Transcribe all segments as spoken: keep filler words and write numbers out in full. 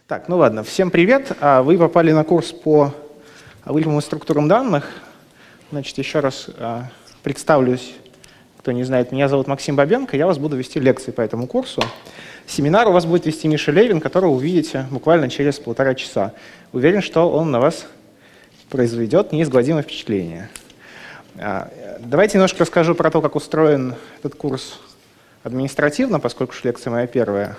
Так, ну ладно, всем привет. Вы попали на курс по алгоритмам и структурам данных. Значит, еще раз представлюсь, кто не знает. Меня зовут Максим Бабенко, я вас буду вести лекции по этому курсу. Семинар у вас будет вести Миша Левин, которого увидите буквально через полтора часа. Уверен, что он на вас произведет неизгладимое впечатление. Давайте немножко расскажу про то, как устроен этот курс административно, поскольку лекция моя первая.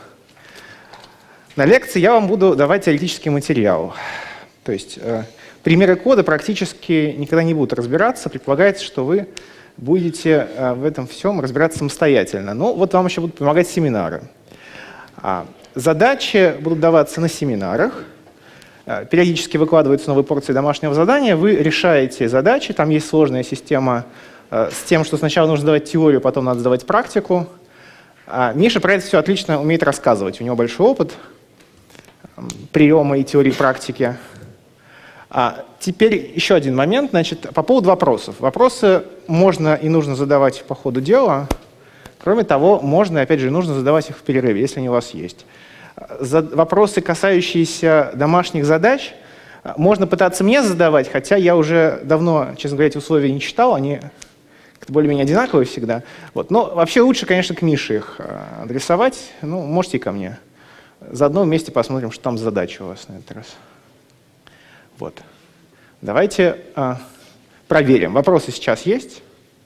На лекции я вам буду давать теоретический материал. То есть э, примеры кода практически никогда не будут разбираться. Предполагается, что вы будете э, в этом всем разбираться самостоятельно. Но вот вам еще будут помогать семинары. А, задачи будут даваться на семинарах. Э, периодически выкладываются новые порции домашнего задания. Вы решаете задачи. Там есть сложная система э, с тем, что сначала нужно сдавать теорию, потом надо сдавать практику. А, Миша про это все отлично умеет рассказывать. У него большой опыт приема и теории практики. А теперь еще один момент, значит, по поводу вопросов. Вопросы можно и нужно задавать по ходу дела. Кроме того, можно, опять же, нужно задавать их в перерыве, если они у вас есть. За вопросы, касающиеся домашних задач, можно пытаться мне задавать, хотя я уже давно, честно говоря, эти условия не читал, они более-менее одинаковые всегда. Вот. Но вообще лучше, конечно, к Мише их адресовать. Ну, можете и ко мне. Заодно вместе посмотрим, что там за задача у вас на этот раз. Вот. Давайте а, проверим. Вопросы сейчас есть?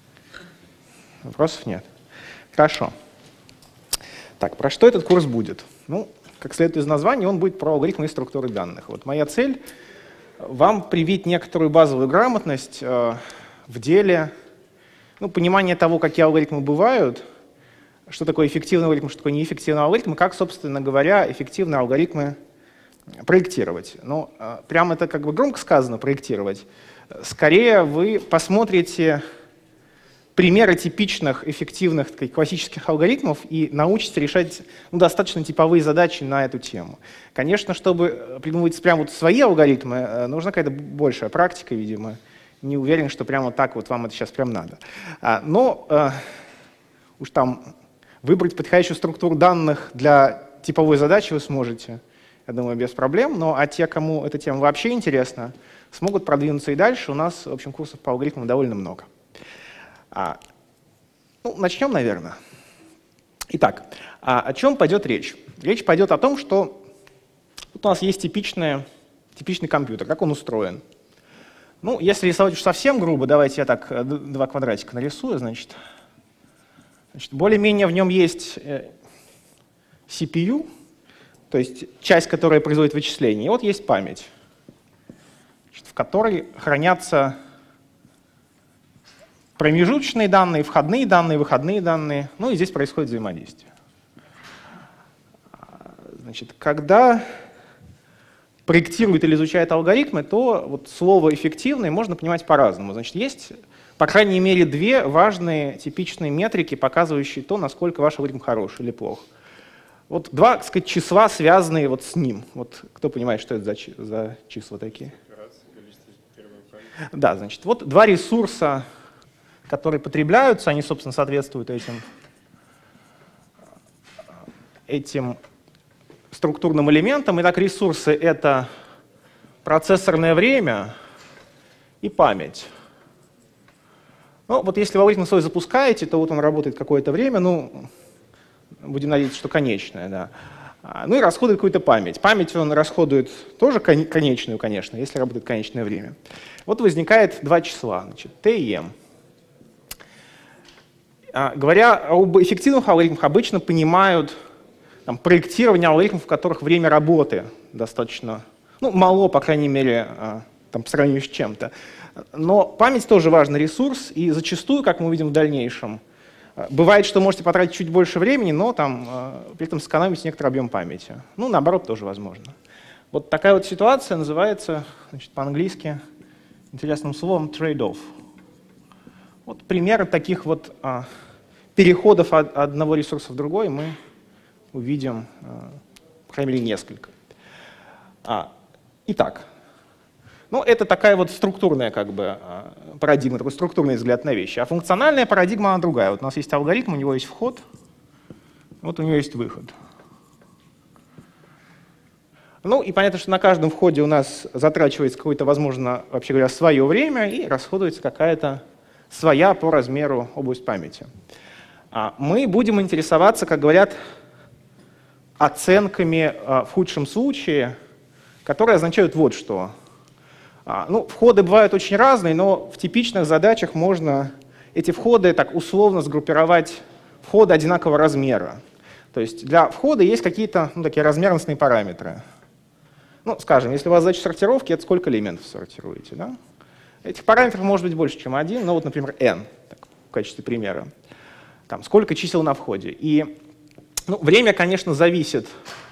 Вопросов нет. Хорошо. Так, про что этот курс будет? Ну, как следует из названия, он будет про алгоритмы и структуры данных. Вот моя цель — вам привить некоторую базовую грамотность э, в деле, ну, понимание того, какие алгоритмы бывают, что такое эффективный алгоритм, что такое неэффективный алгоритм, и как, собственно говоря, эффективные алгоритмы проектировать. Ну, прямо это как бы громко сказано, проектировать. Скорее вы посмотрите примеры типичных, эффективных, таких, классических алгоритмов и научитесь решать ну, достаточно типовые задачи на эту тему. Конечно, чтобы придумывать прямо вот свои алгоритмы, нужна какая-то большая практика, видимо. Не уверен, что прямо так вот вам это сейчас прям надо. Но уж там выбрать подходящую структуру данных для типовой задачи вы сможете, я думаю, без проблем. Но а те, кому эта тема вообще интересна, смогут продвинуться и дальше. У нас, в общем, курсов по алгоритмам довольно много. А, ну, начнем, наверное. Итак, а о чем пойдет речь? Речь пойдет о том, что вот у нас есть типичный, типичный компьютер. Как он устроен? Ну, если рисовать уж совсем грубо, давайте я так два квадратика нарисую, значит. Значит, более-менее в нем есть си пи ю, то есть часть, которая производит вычисления, и вот есть память, значит, в которой хранятся промежуточные данные, входные данные, выходные данные, ну и здесь происходит взаимодействие. Значит, когда проектируют или изучают алгоритмы, то вот слово «эффективный» можно понимать по-разному. Значит, есть, по крайней мере, две важные типичные метрики, показывающие то, насколько ваш алгоритм хорош или плох. Вот два, так сказать, числа, связанные вот с ним. Вот кто понимает, что это за, за числа такие? Да, значит, вот два ресурса, которые потребляются, они, собственно, соответствуют этим, этим структурным элементам. Итак, ресурсы — это процессорное время и память. Ну, вот если вы алгоритм свой запускаете, то вот он работает какое-то время, ну, будем надеяться, что конечное, да. Ну и расходует какую-то память. Память он расходует тоже кон конечную, конечно, если работает конечное время. Вот возникает два числа, значит, t и m. А, говоря об эффективных алгоритмах, обычно понимают там, проектирование алгоритмов, в которых время работы достаточно, ну, мало, по крайней мере, там, по сравнению с чем-то. Но память тоже важный ресурс, и зачастую, как мы увидим в дальнейшем, бывает, что можете потратить чуть больше времени, но там, при этом сэкономить некоторый объем памяти. Ну, наоборот, тоже возможно. Вот такая вот ситуация называется, значит, по-английски интересным словом trade-off. Вот примеры таких вот а, переходов от одного ресурса в другой мы увидим, по крайней мере, несколько. А, итак, ну, это такая вот структурная как бы, парадигма, такой структурный взгляд на вещи. А функциональная парадигма, она другая. Вот у нас есть алгоритм, у него есть вход, вот у него есть выход. Ну и понятно, что на каждом входе у нас затрачивается какое-то, возможно, вообще говоря, свое время и расходуется какая-то своя по размеру область памяти. Мы будем интересоваться, как говорят, оценками в худшем случае, которые означают вот что. Ну, входы бывают очень разные, но в типичных задачах можно эти входы так условно сгруппировать входы одинакового размера. То есть для входа есть какие-то ну, такие размерностные параметры. Ну, скажем, если у вас задача сортировки, это сколько элементов сортируете, да? Этих параметров может быть больше, чем один, ну вот, например, n, так, в качестве примера. Там, сколько чисел на входе. И ну, время, конечно, зависит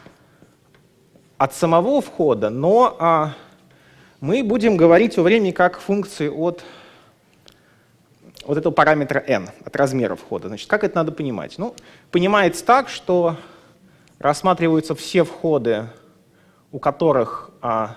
от самого входа, но а, мы будем говорить о времени как функции от, от этого параметра n, от размера входа. Значит, как это надо понимать? Ну, понимается так, что рассматриваются все входы, у которых а,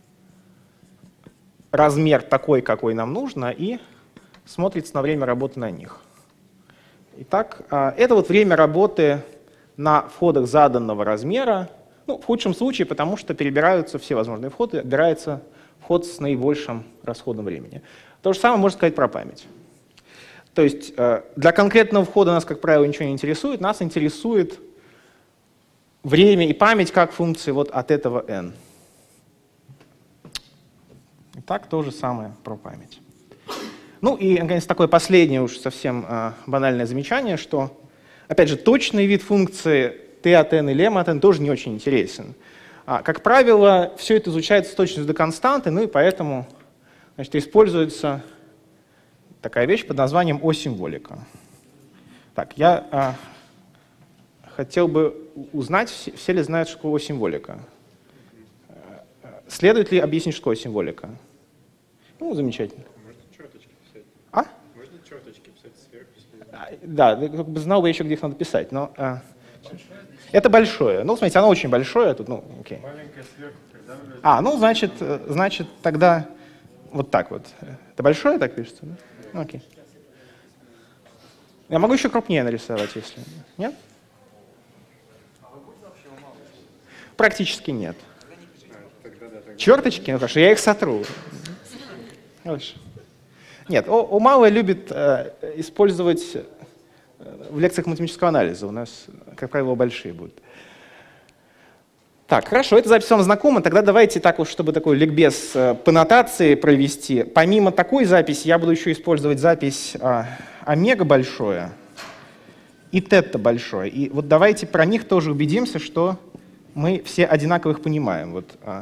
размер такой, какой нам нужно, и смотрится на время работы на них. Итак, а, это вот время работы на входах заданного размера, ну, в худшем случае, потому что перебираются все возможные входы, отбирается вход с наибольшим расходом времени. То же самое можно сказать про память. То есть а, для конкретного входа нас, как правило, ничего не интересует, нас интересует время и память как функции вот от этого n. И так то же самое про память. Ну и, наконец, такое последнее уж совсем э, банальное замечание, что, опять же, точный вид функции t от n и lem от n тоже не очень интересен. А, как правило, все это изучается с точностью до константы, ну и поэтому значит, используется такая вещь под названием о-символика. Так, я... Э, Хотел бы узнать, все ли знают, что такое символика. Следует ли объяснить, что такое символика? Ну, замечательно. Можно черточки писать. А? Можно черточки писать сверху. А, да, как бы знал бы еще, где их надо писать. Но, а, это большое. Ну, смотрите, оно очень большое. Тут, ну, окей. Маленькое сверху. Тогда... А, ну, значит, значит, тогда вот так вот. Это большое так пишется? Да? Ну, окей. Я могу еще крупнее нарисовать, если... Нет? Практически нет. Черточки? Ну хорошо, я их сотру. Хорошо. Нет, О-Малая любит э, использовать в лекциях математического анализа. У нас, как правило, большие будут. Так, хорошо, эта запись вам знакома. Тогда давайте так вот, чтобы такой ликбез э, по нотации провести. Помимо такой записи я буду еще использовать запись э, омега большое и тета большое. И вот давайте про них тоже убедимся, что мы все одинаково их понимаем. Вот, а.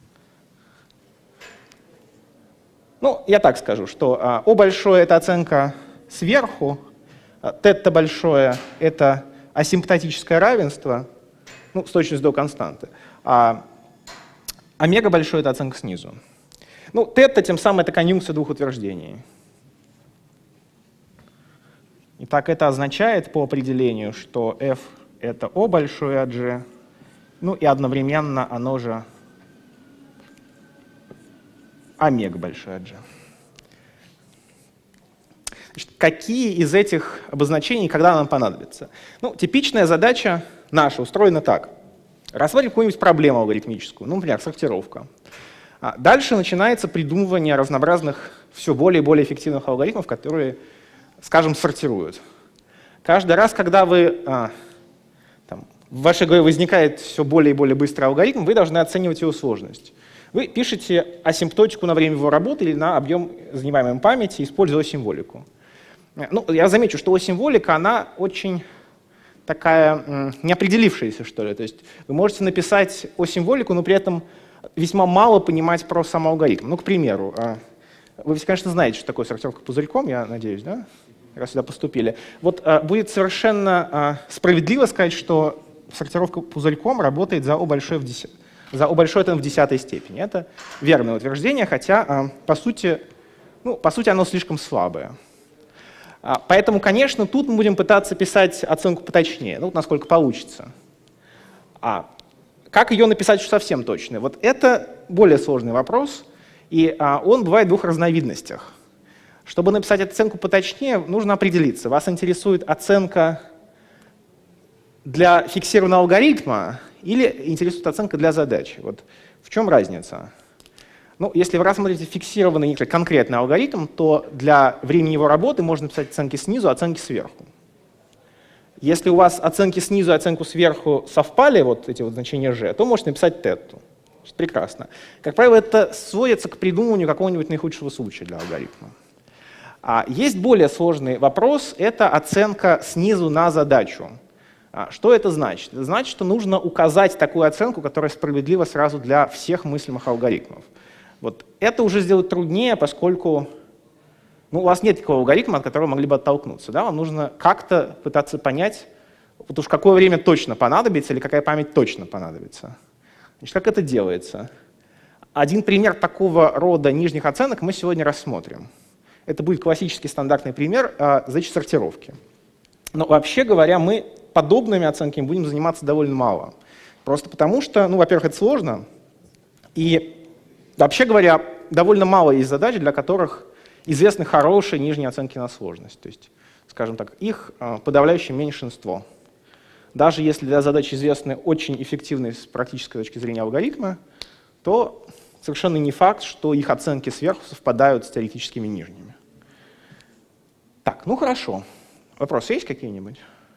Ну, я так скажу, что а, О большое — это оценка сверху, а, тета большое — это асимптотическое равенство, ну, с точностью до константы, а омега большое — это оценка снизу. Ну, тета тем самым это конъюнкция двух утверждений. Итак, это означает по определению, что f — это О большое от G, ну и одновременно оно же омега большое от G. Значит, какие из этих обозначений когда нам понадобятся? Ну, типичная задача наша устроена так. Рассмотрим какую-нибудь проблему алгоритмическую, ну, например, сортировка. А дальше начинается придумывание разнообразных, все более и более эффективных алгоритмов, которые, скажем, сортируют. Каждый раз, когда вы... А, там, в вашей голове возникает все более и более быстрый алгоритм, вы должны оценивать его сложность. Вы пишете асимптотику на время его работы или на объем занимаемой памяти, используя символику. Ну, я замечу, что символика, она очень такая неопределившаяся, что ли. То есть вы можете написать о-символику, но при этом весьма мало понимать про сам алгоритм. Ну, к примеру, вы, конечно, знаете, что такое сортировка пузырьком, я надеюсь, да? Раз сюда поступили. Вот будет совершенно справедливо сказать, что сортировка пузырьком работает за О большое в десятой. За О большое это в десятой степени. Это верное утверждение, хотя, по сути, ну, по сути оно слишком слабое. Поэтому, конечно, тут мы будем пытаться писать оценку поточнее, ну, насколько получится. А как ее написать совсем точно? Вот это более сложный вопрос, и он бывает в двух разновидностях. Чтобы написать оценку поточнее, нужно определиться. Вас интересует оценка для фиксированного алгоритма или интересует оценка для задачи. Вот в чем разница? Ну, если вы рассмотрите фиксированный конкретный алгоритм, то для времени его работы можно писать оценки снизу, оценки сверху. Если у вас оценки снизу и оценку сверху совпали, вот эти вот значения g, то можете написать тету. Прекрасно. Как правило, это сводится к придумыванию какого-нибудь наихудшего случая для алгоритма. А есть более сложный вопрос — это оценка снизу на задачу. А что это значит? Это значит, что нужно указать такую оценку, которая справедлива сразу для всех мыслимых алгоритмов. Вот это уже сделать труднее, поскольку ну, у вас нет такого алгоритма, от которого могли бы оттолкнуться. Да? Вам нужно как-то пытаться понять, вот уж какое время точно понадобится или какая память точно понадобится. Значит, как это делается? Один пример такого рода нижних оценок мы сегодня рассмотрим. Это будет классический стандартный пример э, задачи сортировки. Но вообще говоря, мы подобными оценками будем заниматься довольно мало. Просто потому что, ну, во-первых, это сложно, и вообще говоря, довольно мало есть задач, для которых известны хорошие нижние оценки на сложность. То есть, скажем так, их э, подавляющее меньшинство. Даже если для задач известны очень эффективные с практической точки зрения алгоритмы, то совершенно не факт, что их оценки сверху совпадают с теоретическими нижними. Так, ну хорошо. Вопросы есть какие-нибудь?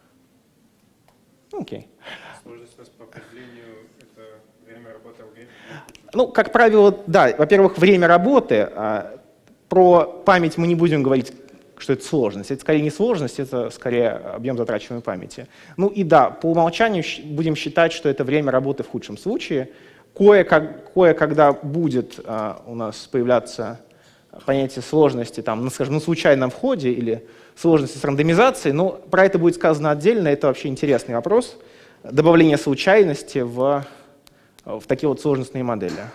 Окей. Сложность у нас по определению — это время работы алгоритма? Ну, как правило, да. Во-первых, время работы. Про память мы не будем говорить, что это сложность. Это скорее не сложность, это скорее объем затрачиваемой памяти. Ну и да, по умолчанию будем считать, что это время работы в худшем случае. Кое-как, кое-когда будет а, у нас появляться понятие сложности там, ну, скажем, на случайном входе или сложности с рандомизацией, но про это будет сказано отдельно, это вообще интересный вопрос. Добавление случайности в, в такие вот сложностные модели.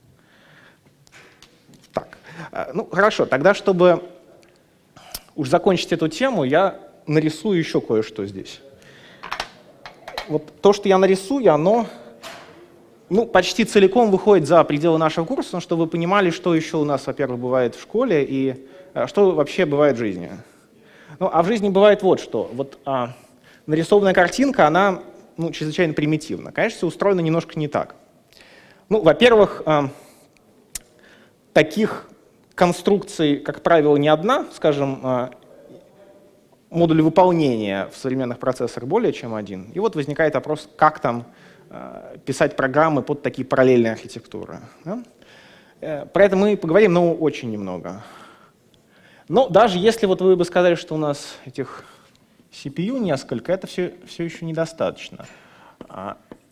Так, ну хорошо, тогда, чтобы уж закончить эту тему, я нарисую еще кое-что здесь. Вот то, что я нарисую, оно ну, почти целиком выходит за пределы нашего курса, но чтобы вы понимали, что еще у нас, во-первых, бывает в школе и что вообще бывает в жизни. Ну, а в жизни бывает вот что. Вот а, нарисованная картинка, она ну, чрезвычайно примитивна. Конечно, все устроено немножко не так. Ну, во-первых, а, таких конструкций, как правило, не одна, скажем, а, модуль выполнения в современных процессорах более чем один. И вот возникает вопрос, как там а, писать программы под такие параллельные архитектуры. Да? Про это мы поговорим, но очень немного. Но даже если вот вы бы сказали, что у нас этих си пи ю несколько, это все, все еще недостаточно. А,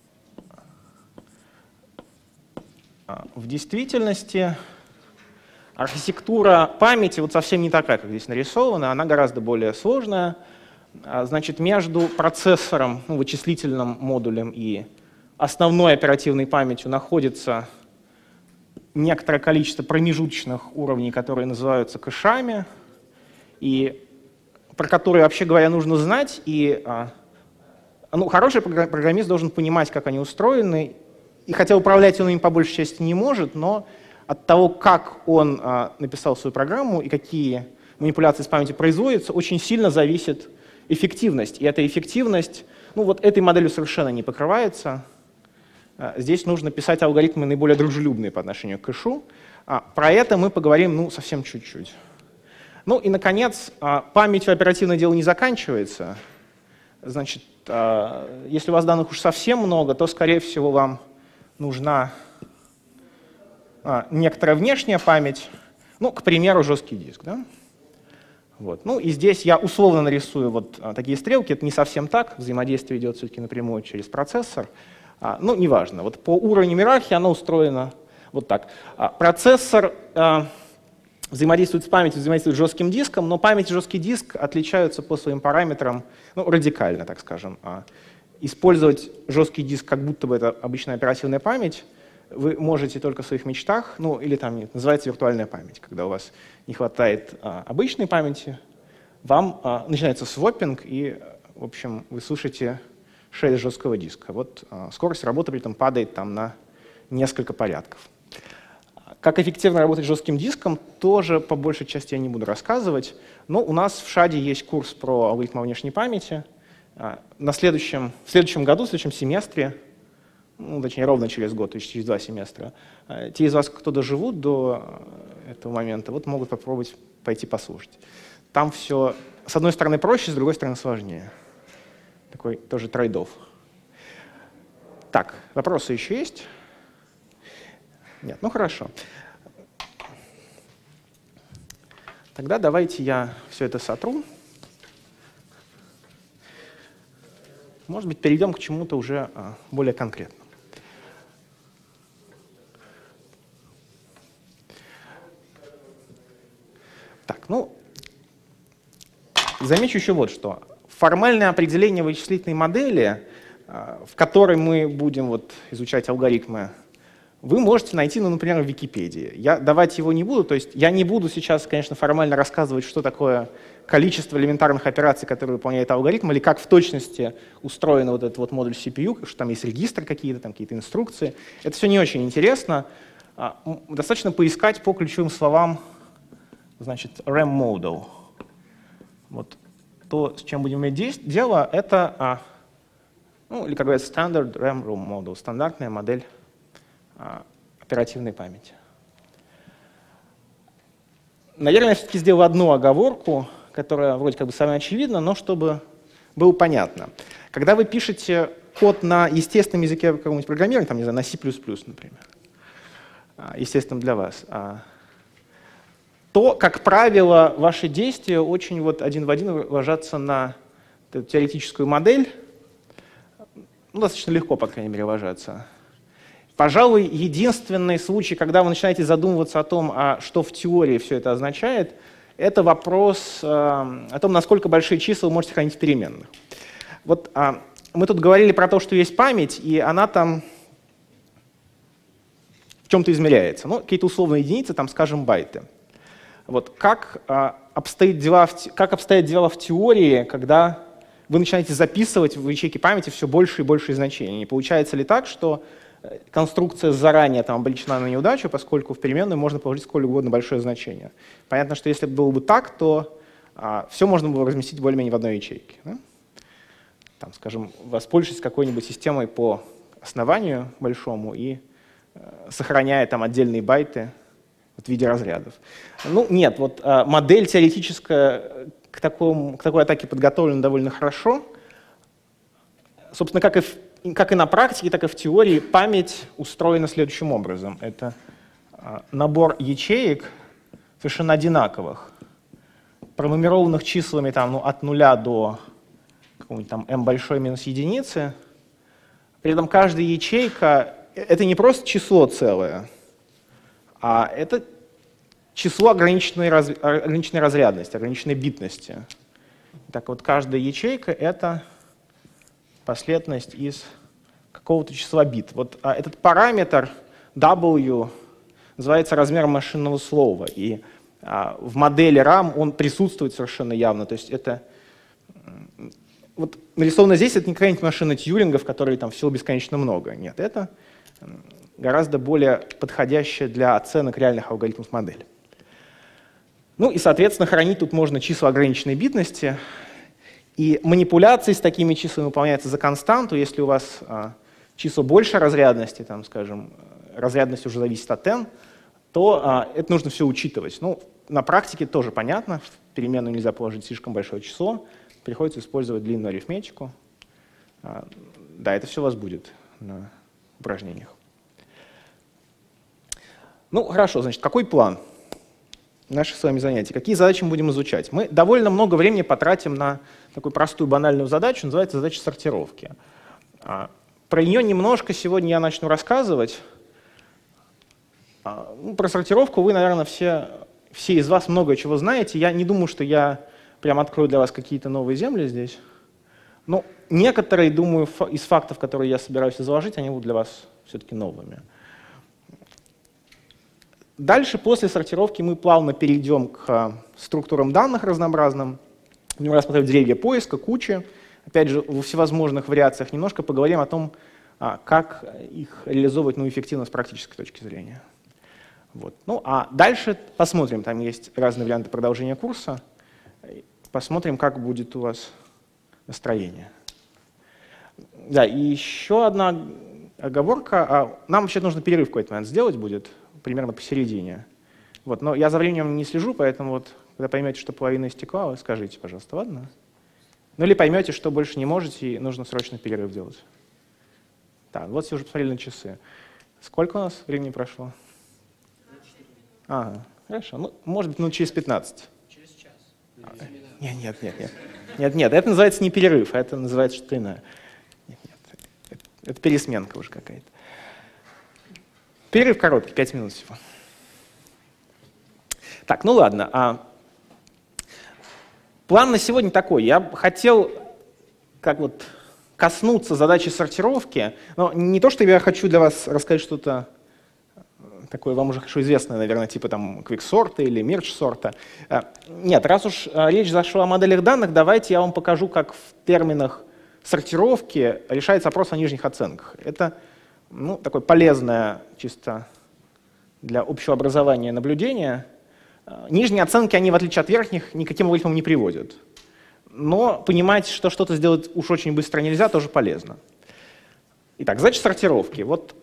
а, в действительности архитектура памяти вот совсем не такая, как здесь нарисована, она гораздо более сложная. А, значит, между процессором, ну, вычислительным модулем и основной оперативной памятью находится некоторое количество промежуточных уровней, которые называются кэшами, и про которые, вообще говоря, нужно знать. И, ну, хороший программист должен понимать, как они устроены, и хотя управлять он им по большей части не может, но от того, как он написал свою программу и какие манипуляции с памятью производятся, очень сильно зависит эффективность. И эта эффективность, ну, вот этой моделью совершенно не покрывается. Здесь нужно писать алгоритмы наиболее дружелюбные по отношению к кэшу. Про это мы поговорим ну, совсем чуть-чуть. Ну и, наконец, памятью оперативное дело не заканчивается. Значит, если у вас данных уж совсем много, то, скорее всего, вам нужна некоторая внешняя память, ну, к примеру, жесткий диск. Да? Вот. Ну и здесь я условно нарисую вот такие стрелки. Это не совсем так, взаимодействие идет все-таки напрямую через процессор. А, ну, неважно. Вот по уровню иерархии оно устроено вот так. А, процессор а, взаимодействует с памятью, взаимодействует с жестким диском, но память и жесткий диск отличаются по своим параметрам ну, радикально, так скажем. А, использовать жесткий диск, как будто бы это обычная оперативная память, вы можете только в своих мечтах, ну, или там называется виртуальная память, когда у вас не хватает а, обычной памяти, вам а, начинается своппинг, и, в общем, вы слышите шесть жесткого диска. Вот а, скорость работы при этом падает там на несколько порядков. Как эффективно работать с жестким диском, тоже по большей части я не буду рассказывать, но у нас в ШАДе есть курс про алгоритмы внешней памяти. А, на следующем, в следующем году, в следующем семестре ну, точнее, ровно через год, то есть через два семестра. Те из вас, кто доживут до этого момента, вот могут попробовать пойти послушать. Там все, с одной стороны, проще, с другой стороны, сложнее. Такой тоже трейд-офф. Так, вопросы еще есть? Нет, ну хорошо. Тогда давайте я все это сотру. Может быть, перейдем к чему-то уже более конкретному. Так, ну, замечу еще вот что. Формальное определение вычислительной модели, в которой мы будем вот изучать алгоритмы, вы можете найти, ну, например, в Википедии. Я давать его не буду, то есть я не буду сейчас, конечно, формально рассказывать, что такое количество элементарных операций, которые выполняет алгоритм, или как в точности устроен вот этот вот модуль си пи ю, что там есть регистры какие-то, там какие-то инструкции. Это все не очень интересно. Достаточно поискать по ключевым словам, значит, RAM model. Вот то, с чем будем иметь дело, это, ну, или, как говорят, standard RAM model, стандартная модель оперативной памяти. Наверное, я все-таки сделал одну оговорку, которая вроде как бы самая очевидна, но чтобы было понятно. Когда вы пишете код на естественном языке какого-нибудь программирования, там, не знаю, на си плюс плюс, например, естественном для вас, то, как правило, ваши действия очень вот один в один ложатся на эту теоретическую модель, ну, достаточно легко, по крайней мере, ложатся. Пожалуй, единственный случай, когда вы начинаете задумываться о том, а что в теории все это означает, это вопрос э, о том, насколько большие числа вы можете хранить в переменных. Вот э, мы тут говорили про то, что есть память, и она там в чем-то измеряется. Ну, какие-то условные единицы, там, скажем, байты. Вот как, э, обстоит дела в, как обстоят дела в теории, когда вы начинаете записывать в ячейки памяти все больше и больше значений? Не получается ли так, что конструкция заранее там обречена на неудачу, поскольку в переменную можно положить сколь угодно большое значение? Понятно, что если было бы так, то а, все можно было разместить более-менее в одной ячейке. Да? Там, скажем, воспользовавшись какой-нибудь системой по основанию большому и э, сохраняя там отдельные байты в виде разрядов. Ну, нет, вот э, модель теоретическая к, такому, к такой атаке подготовлена довольно хорошо. Собственно, как и в Как и на практике, так и в теории память устроена следующим образом. Это набор ячеек совершенно одинаковых, пронумерованных числами там, ну, от нуля до какого-нибудь там m большой минус единицы. При этом каждая ячейка — это не просто число целое, а это число ограниченной, раз, ограниченной разрядности, ограниченной битности. Так вот, каждая ячейка — это последовательность из какого-то числа бит. Вот а, этот параметр W называется размером машинного слова, и а, в модели RAM он присутствует совершенно явно. То есть это вот нарисовано здесь, это не какая-нибудь машина Тьюринга, в которой там всего бесконечно много. Нет, это гораздо более подходящая для оценок реальных алгоритмов модель. Ну и, соответственно, хранить тут можно числа ограниченной битности. И манипуляции с такими числами выполняются за константу. Если у вас а, число больше разрядности, там, скажем, разрядность уже зависит от n, то а, это нужно все учитывать. Ну, на практике тоже понятно, в переменную нельзя положить слишком большое число, приходится использовать длинную арифметику. А, да, это все у вас будет на упражнениях. Ну, хорошо, значит, какой план наших с вами занятий? Какие задачи мы будем изучать? Мы довольно много времени потратим на такую простую банальную задачу, называется задача сортировки. Про нее немножко сегодня я начну рассказывать. Ну, про сортировку вы, наверное, все, все из вас много чего знаете. Я не думаю, что я прям открою для вас какие-то новые земли здесь. Но некоторые, думаю, из фактов, которые я собираюсь изложить, они будут для вас все-таки новыми. Дальше, после сортировки, мы плавно перейдем к структурам данных разнообразным. Будем рассматривать деревья поиска, кучи. Опять же, во всевозможных вариациях немножко поговорим о том, как их реализовывать, ну, эффективно с практической точки зрения. Вот. Ну, а дальше посмотрим, там есть разные варианты продолжения курса. Посмотрим, как будет у вас настроение. Да, и еще одна оговорка. А нам вообще нужно перерыв в какой-то момент сделать будет, примерно посередине. Вот, но я за временем не слежу, поэтому вот, когда поймете, что половина истекла, вы скажите, пожалуйста, ладно? Ну или поймете, что больше не можете, и нужно срочно перерыв делать. Так, вот все уже посмотрели на часы. Сколько у нас времени прошло? Ага, хорошо. Ну, может быть, ну через пятнадцать. Через час. Нет, нет, нет, нет. Нет, нет, это называется не перерыв, а это называется что-то иное. Нет, нет, это, это пересменка уже какая-то. Перерыв короткий, пять минут всего. Так, ну ладно. А план на сегодня такой. Я хотел как вот коснуться задачи сортировки, но не то, что я хочу для вас рассказать что-то такое вам уже хорошо известное, наверное, типа там квиксорта или мердж-сорта. Нет, раз уж речь зашла о моделях данных, давайте я вам покажу, как в терминах сортировки решается вопрос о нижних оценках. Это ну, такое полезное чисто для общего образования наблюдение. Нижние оценки, они, в отличие от верхних, никаким алгоритмом не приводят. Но понимать, что что-то сделать уж очень быстро нельзя, тоже полезно. Итак, задача сортировки. Вот,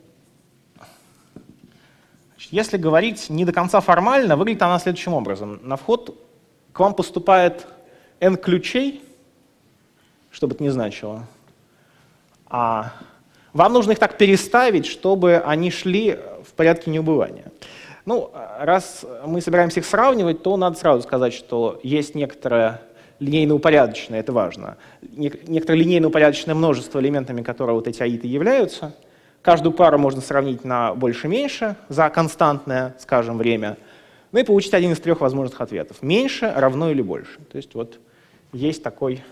значит, если говорить не до конца формально, выглядит она следующим образом. На вход к вам поступает n ключей, что бы это ни значило. А вам нужно их так переставить, чтобы они шли в порядке неубывания. Ну, раз мы собираемся их сравнивать, то надо сразу сказать, что есть некоторое линейно-упорядоченное, это важно, некоторое линейно-упорядоченное множество элементами, которые вот эти аиты являются. Каждую пару можно сравнить на больше-меньше за константное, скажем, время, ну и получить один из трех возможных ответов. Меньше, равно или больше. То есть вот есть такой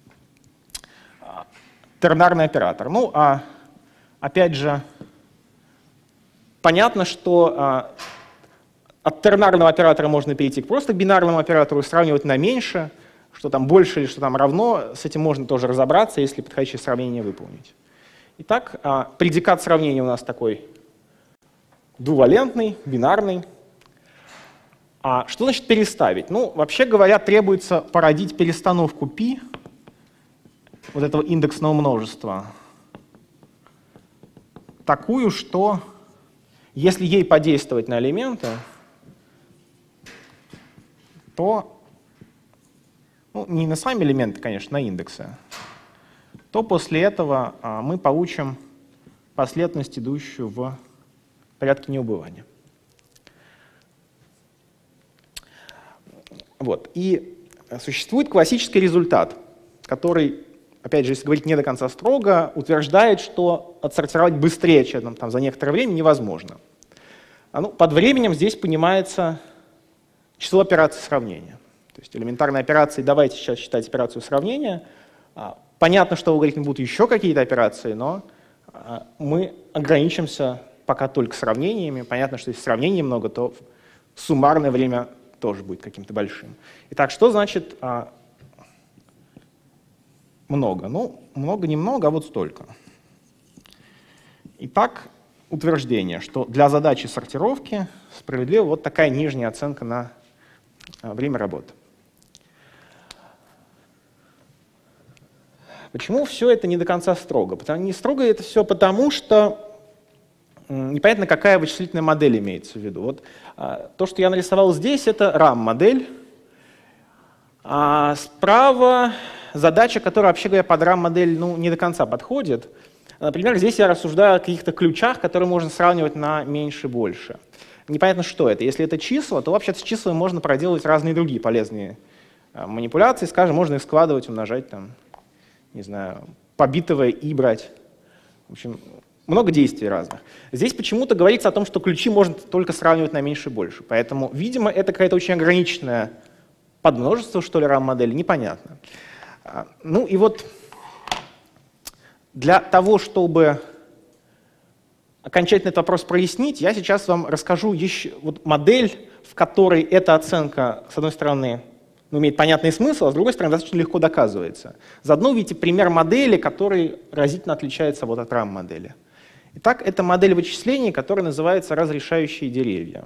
тернарный оператор. Ну, а опять же, понятно, что а, от тернарного оператора можно перейти к просто бинарному оператору и сравнивать на меньше, что там больше или что там равно. С этим можно тоже разобраться, если подходящее сравнение выполнить. Итак, а, предикат сравнения у нас такой двувалентный, бинарный. А что значит переставить? Ну, вообще говоря, требуется породить перестановку π вот этого индексного множества такую, что если ей подействовать на элементы, то, ну, не на сами элементы, конечно, на индексы, то после этого а, мы получим последовательность, идущую в порядке неубывания. Вот. И существует классический результат, который, опять же, если говорить не до конца строго, утверждает, что отсортировать быстрее, чем там, за некоторое время, невозможно. А, ну, под временем здесь понимается число операций сравнения. То есть элементарные операции, давайте сейчас считать операцию сравнения. Понятно, что в алгоритме будут еще какие-то операции, но мы ограничимся пока только сравнениями. Понятно, что если сравнений много, то суммарное время тоже будет каким-то большим. Итак, что значит а, много? Ну, много-немного, а вот столько. Итак, утверждение, что для задачи сортировки справедлива вот такая нижняя оценка на а, время работы. Почему все это не до конца строго? Потому, не строго это все потому, что непонятно, какая вычислительная модель имеется в виду. Вот, а, то, что я нарисовал здесь, это RAM-модель. А справа задача, которая, вообще говоря, под RAM-модель ну, не до конца подходит. Например, здесь я рассуждаю о каких-то ключах, которые можно сравнивать на меньше-больше. Непонятно, что это. Если это числа, то вообще с числами можно проделать разные другие полезные а, манипуляции. Скажем, можно их складывать, умножать, там, не знаю, побитовое и брать. В общем, много действий разных. Здесь почему-то говорится о том, что ключи можно только сравнивать на меньше и больше. Поэтому, видимо, это какая-то очень ограниченная подмножество, что ли, RAM-модели, непонятно. Ну и вот для того, чтобы окончательно этот вопрос прояснить, я сейчас вам расскажу еще вот модель, в которой эта оценка, с одной стороны, ну, имеет понятный смысл, а с другой стороны, достаточно легко доказывается. Заодно увидите пример модели, который разительно отличается вот от RAM-модели. Итак, это модель вычислений, которая называется разрешающие деревья.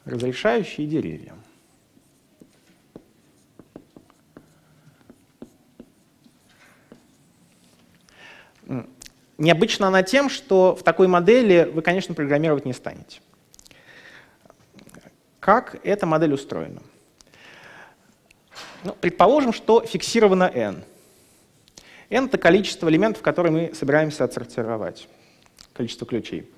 разрешающие деревья. Необычна она тем, что в такой модели вы, конечно, программировать не станете. Как эта модель устроена? Ну, предположим, что фиксировано n. n — это количество элементов, которые мы собираемся отсортировать, количество ключей.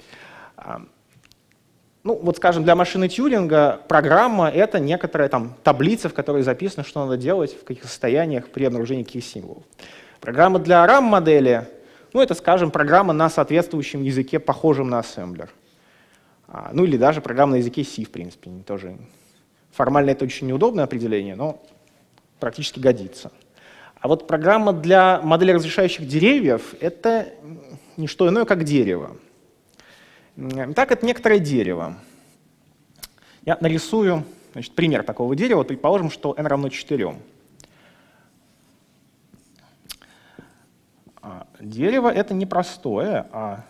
Ну, вот, скажем, для машины Тьюринга программа — это некоторая там таблица, в которой записано, что надо делать, в каких состояниях при обнаружении каких символов. Программа для RAM-модели — ну, это, скажем, программа на соответствующем языке, похожем на ассемблер. А, ну, или даже программа на языке C, в принципе. Тоже формально это очень неудобное определение, но практически годится. А вот программа для модели разрешающих деревьев — это не что иное, как дерево. Итак, это некоторое дерево. Я нарисую, значит, пример такого дерева. Предположим, что n равно четырем. Дерево — это не простое, а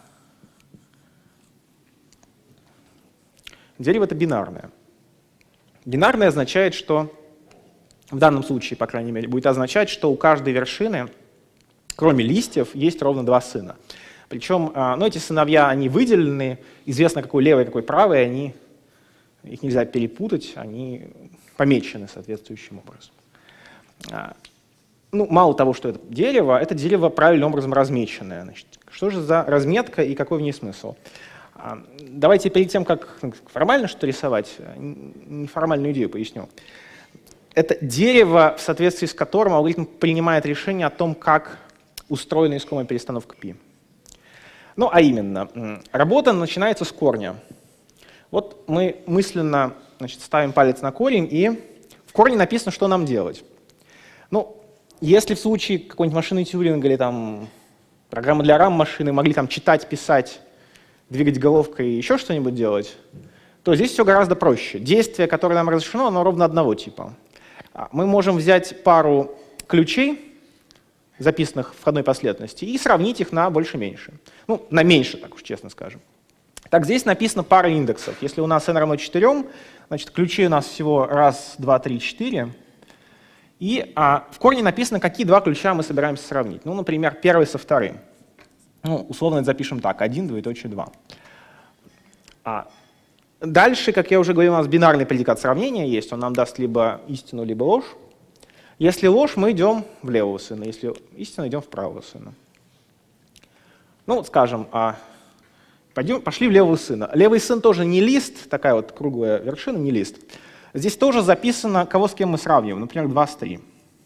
дерево — это бинарное. Бинарное означает, что в данном случае, по крайней мере, будет означать, что у каждой вершины, кроме листьев, есть ровно два сына. Причем, ну, эти сыновья, они выделены, известно, какой левый, какой правый, они, их нельзя перепутать, они помечены соответствующим образом. Ну, мало того, что это дерево, это дерево правильным образом размеченное. Значит, что же за разметка и какой в ней смысл? Давайте перед тем, как формально что-то рисовать, неформальную идею поясню. Это дерево, в соответствии с которым алгоритм принимает решение о том, как устроена искомая перестановка π. Ну, а именно, работа начинается с корня. Вот мы мысленно, значит, ставим палец на корень, и в корне написано, что нам делать. Ну, если в случае какой-нибудь машины Тьюринга или там программы для RAM-машины могли там читать, писать, двигать головкой и еще что-нибудь делать, то здесь все гораздо проще. Действие, которое нам разрешено, оно ровно одного типа. Мы можем взять пару ключей, записанных в входной последовательности, и сравнить их на больше-меньше. Ну, на меньше, так уж честно скажем. Так, здесь написано пара индексов. Если у нас n равно четырем, значит, ключей у нас всего раз, два, три, четыре. И а, в корне написано, какие два ключа мы собираемся сравнить. Ну, например, первый со вторым. Ну, условно это запишем так, один, двоеточие, два. А дальше, как я уже говорил, у нас бинарный предикат сравнения есть. Он нам даст либо истину, либо ложь. Если ложь, мы идем в левого сына. Если истина, идем в правого сына. Ну, скажем, а, пойдем, пошли в левого сына. Левый сын тоже не лист, такая вот круглая вершина, не лист. Здесь тоже записано, кого с кем мы сравниваем, например, два с три.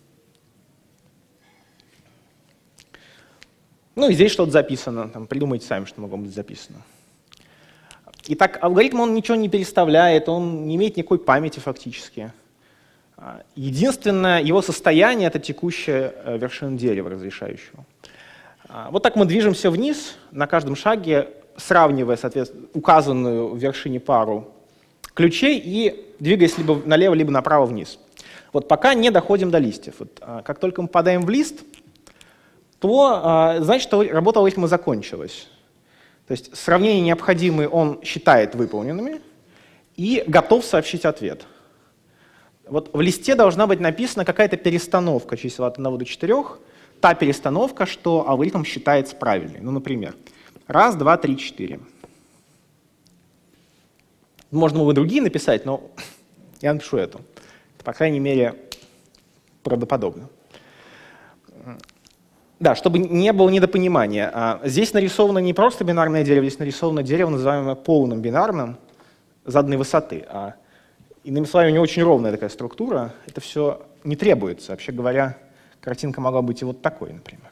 Ну и здесь что-то записано, там, придумайте сами, что могло быть записано. Итак, алгоритм, он ничего не переставляет, он не имеет никакой памяти фактически. Единственное его состояние — это текущая вершина дерева разрешающего. Вот так мы движемся вниз, на каждом шаге, сравнивая, соответственно, указанную в вершине пару ключей и двигаясь либо налево, либо направо вниз. Вот пока не доходим до листьев. Вот, а, как только мы попадаем в лист, то а, значит, что работа алгоритма закончилась. То есть сравнения необходимые он считает выполненными и готов сообщить ответ. Вот в листе должна быть написана какая-то перестановка чисел от одного до четырёх, та перестановка, что алгоритм считается правильной. Ну, например, раз, два, три, четыре. Можно было бы другие написать, но я напишу эту. Это, по крайней мере, правдоподобно. Да, чтобы не было недопонимания. Здесь нарисовано не просто бинарное дерево, здесь нарисовано дерево, называемое полным бинарным, заданной высоты. А, иными словами, у него очень ровная такая структура. Это все не требуется. Вообще говоря, картинка могла быть и вот такой, например.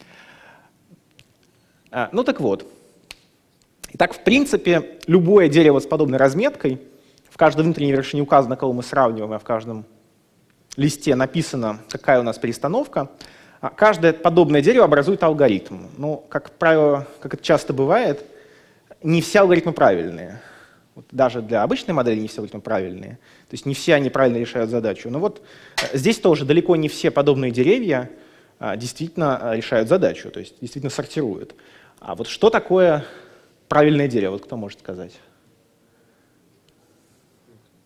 А, ну так вот. Итак, в принципе, любое дерево с подобной разметкой, в каждой внутренней вершине указано, кого мы сравниваем, а в каждом листе написано, какая у нас перестановка. Каждое подобное дерево образует алгоритм. Но, как правило, как это часто бывает, не все алгоритмы правильные. Вот даже для обычной модели не все алгоритмы правильные. То есть не все они правильно решают задачу. Но вот здесь тоже далеко не все подобные деревья действительно решают задачу, то есть действительно сортируют. А вот что такое правильное дерево? Вот кто может сказать?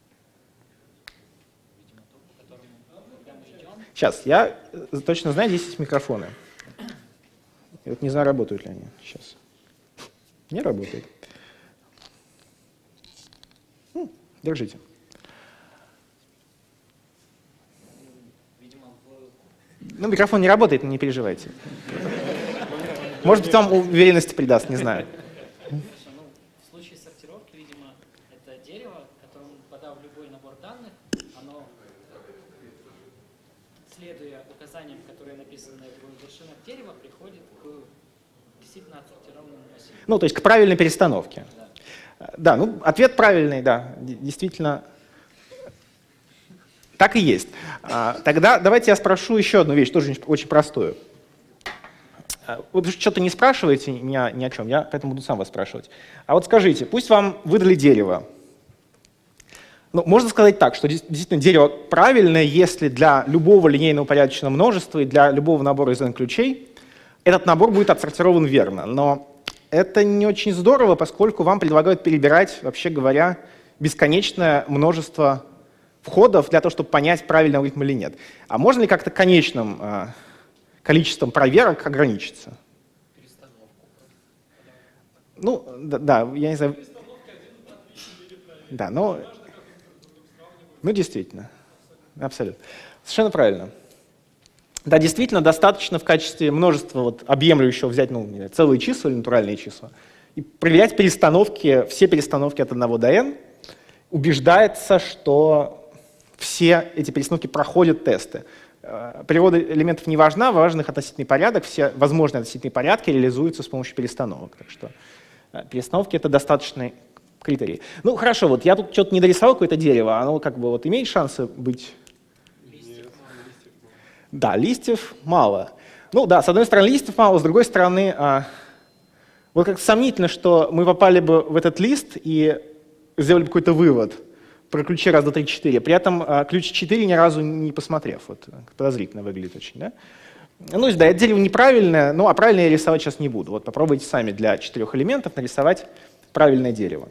Сейчас, я точно знаю, здесь есть микрофоны. Я вот не знаю, работают ли они. Сейчас. Не работает. Ну, держите. Ну, микрофон не работает, не переживайте. Может быть, вам уверенности придаст, не знаю. Ну, в случае сортировки, видимо, это дерево, которому, подав любой набор данных, оно, следуя указаниям, которые написаны в вершинах дерева, приходит к действительно отсортированному массиву. Ну, то есть к правильной перестановке. Да, да, ну, ответ правильный, да, действительно. Так и есть. А, тогда давайте я спрошу еще одну вещь, тоже очень простую. Вы что-то не спрашиваете меня ни о чем, я поэтому буду сам вас спрашивать. А вот скажите, пусть вам выдали дерево. Ну, можно сказать так, что действительно дерево правильное, если для любого линейного упорядоченного множества и для любого набора из n-ключей этот набор будет отсортирован верно. Но это не очень здорово, поскольку вам предлагают перебирать, вообще говоря, бесконечное множество входов для того, чтобы понять, правильный алгоритм или нет. А можно ли как-то конечным э, количеством проверок ограничиться? Ну, да, да, я не знаю. Да, но... Ну, действительно. Абсолютно. Совершенно правильно. Да, действительно, достаточно в качестве множества вот, объемлющего взять ну, не знаю, целые числа или натуральные числа и проверять перестановки, все перестановки от одного до n, убеждается, что все эти перестановки проходят тесты. Природа элементов не важна, важен их относительный порядок, все возможные относительные порядки реализуются с помощью перестановок. Так что перестановки — это достаточный критерий. Ну, хорошо, вот я тут что-то не дорисовал, какое-то дерево, оно как бы вот имеет шансы быть... Листьев. Да, листьев мало. Ну да, с одной стороны листьев мало, с другой стороны, а, вот как сомнительно, что мы попали бы в этот лист и сделали бы какой-то вывод про ключи раз, два, три, четыре. При этом а, ключ четыре ни разу не посмотрев. Вот, подозрительно выглядит очень, да? Ну, да, это дерево неправильное, ну, а правильное я рисовать сейчас не буду. Вот попробуйте сами для четырех элементов нарисовать правильное дерево.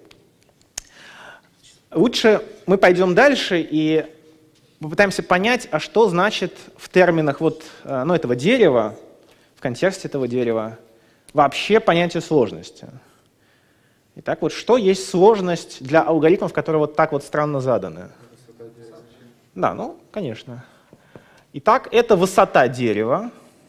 Лучше мы пойдем дальше и попытаемся понять, а что значит в терминах вот, ну, этого дерева, в контексте этого дерева, вообще понятие сложности. Итак, вот что есть сложность для алгоритмов, которые вот так вот странно заданы? Да, ну, конечно. Итак, это высота дерева,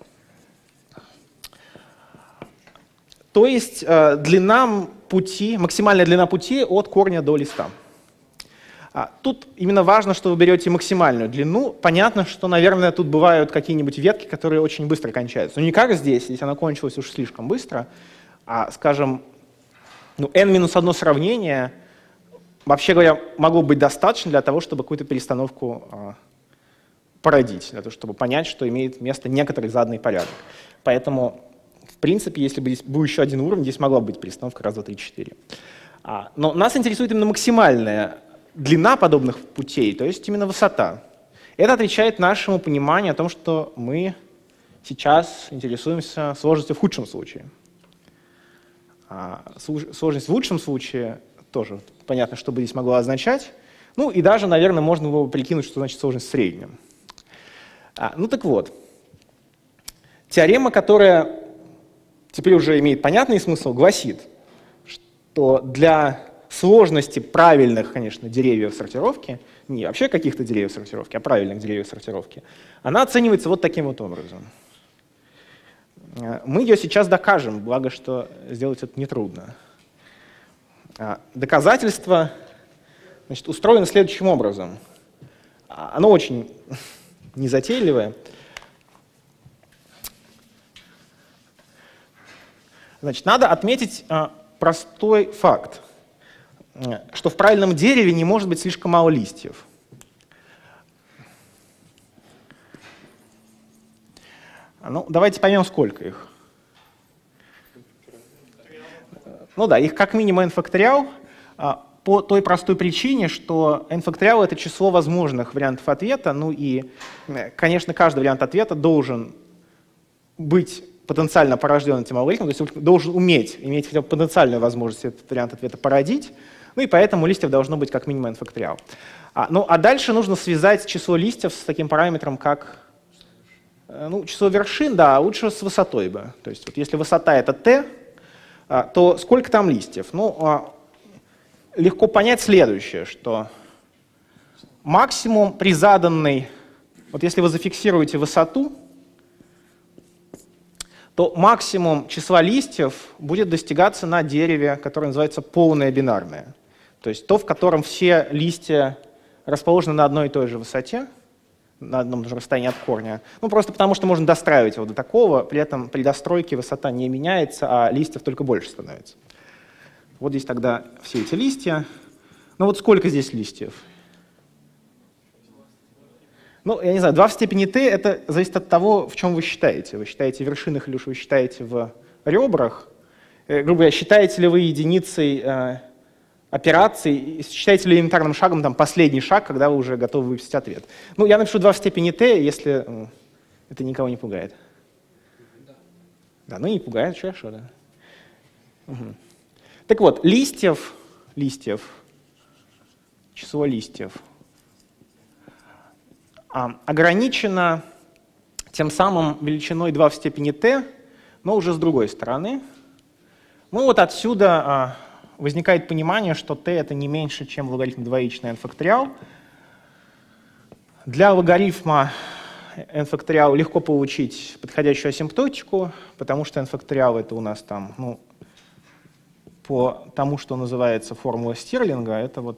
то есть э, длина пути, максимальная длина пути от корня до листа. А, тут именно важно, что вы берете максимальную длину. Понятно, что, наверное, тут бывают какие-нибудь ветки, которые очень быстро кончаются. Но не как здесь, здесь она кончилась уж слишком быстро, а, скажем, ну, n минус одно сравнение, вообще говоря, могло быть достаточно для того, чтобы какую-то перестановку а, породить, для того, чтобы понять, что имеет место некоторый заданный порядок. Поэтому, в принципе, если бы здесь был еще один уровень, здесь могла быть перестановка раз, два, три, четыре. А, но нас интересует именно максимальная длина подобных путей, то есть именно высота. Это отвечает нашему пониманию о том, что мы сейчас интересуемся сложностью в худшем случае. А сложность в лучшем случае тоже понятно, что бы здесь могло означать. Ну и даже, наверное, можно было бы прикинуть, что значит сложность в среднем. А, ну так вот, теорема, которая теперь уже имеет понятный смысл, гласит, что для сложности правильных, конечно, деревьев сортировки, не вообще каких-то деревьев сортировки, а правильных деревьев сортировки, она оценивается вот таким вот образом. Мы ее сейчас докажем, благо, что сделать это нетрудно. Доказательство, значит, устроено следующим образом. Оно очень незатейливое. Значит, надо отметить простой факт, что в правильном дереве не может быть слишком мало листьев. Ну, давайте поймем, сколько их. Ну да, их как минимум n факториал, по той простой причине, что n факториал — это число возможных вариантов ответа, ну и, конечно, каждый вариант ответа должен быть потенциально порожден этим алгоритмом, то есть должен уметь, иметь хотя бы потенциальную возможность этот вариант ответа породить, ну и поэтому листьев должно быть как минимум n факториал. А, ну а дальше нужно связать число листьев с таким параметром, как Ну, число вершин, да, лучше с высотой бы. То есть вот если высота — это t, то сколько там листьев? Ну, легко понять следующее, что максимум при заданной, вот если вы зафиксируете высоту, то максимум числа листьев будет достигаться на дереве, которое называется полное бинарное. То есть то, в котором все листья расположены на одной и той же высоте, на одном и том же расстоянии от корня. Ну, просто потому что можно достраивать его до такого, при этом при достройке высота не меняется, а листьев только больше становится. Вот здесь тогда все эти листья. Ну вот сколько здесь листьев? Ну, я не знаю, два в степени t — это зависит от того, в чем вы считаете. Вы считаете в вершинах или уж вы считаете в ребрах. Э, грубо говоря, считаете ли вы единицей э, операции, считаете ли элементарным шагом там, последний шаг, когда вы уже готовы выписать ответ. Ну, я напишу два в степени t, если э, это никого не пугает. Да. Да, ну не пугает, хорошо, да. Угу. Так вот, листьев, листьев, число листьев а, ограничено тем самым величиной два в степени t, но уже с другой стороны. Ну вот отсюда а, возникает понимание, что t это не меньше, чем логарифм двоичный n факториал. Для логарифма n факториал легко получить подходящую асимптотику, потому что n факториал это у нас там, ну, по тому, что называется формула Стирлинга, это вот,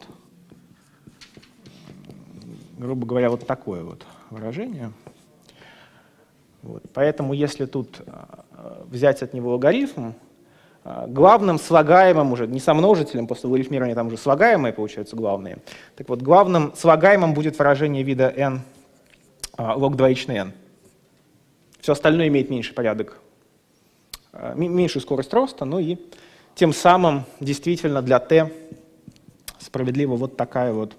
грубо говоря, вот такое вот выражение. Вот. Поэтому если тут взять от него логарифм, главным слагаемым уже, не сомножителем, после логарифмирования там уже слагаемые получаются главные, так вот, главным слагаемым будет выражение вида n лог двоичный n. Все остальное имеет меньший порядок, меньшую скорость роста, ну и тем самым действительно для t справедлива вот такая вот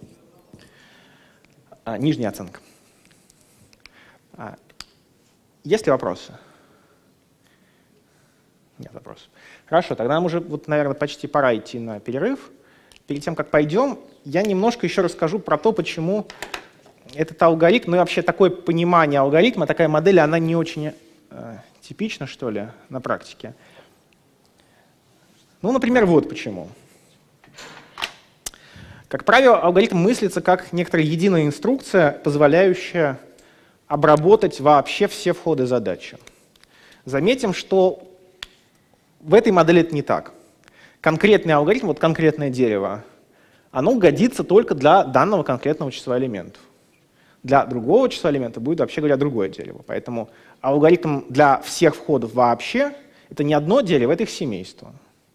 а, нижняя оценка. А, есть ли вопросы? Нет вопросов. Хорошо, тогда нам уже, вот, наверное, почти пора идти на перерыв. Перед тем, как пойдем, я немножко еще расскажу про то, почему этот алгоритм, ну и вообще такое понимание алгоритма, такая модель, она не очень э, типична, что ли, на практике. Ну, например, вот почему. Как правило, алгоритм мыслится как некоторая единая инструкция, позволяющая обработать вообще все входы задачи. Заметим, что в этой модели это не так. Конкретный алгоритм, вот конкретное дерево, оно годится только для данного конкретного числа элементов. Для другого числа элементов будет, вообще говоря, другое дерево. Поэтому алгоритм для всех входов вообще — это не одно дерево, это их семейство.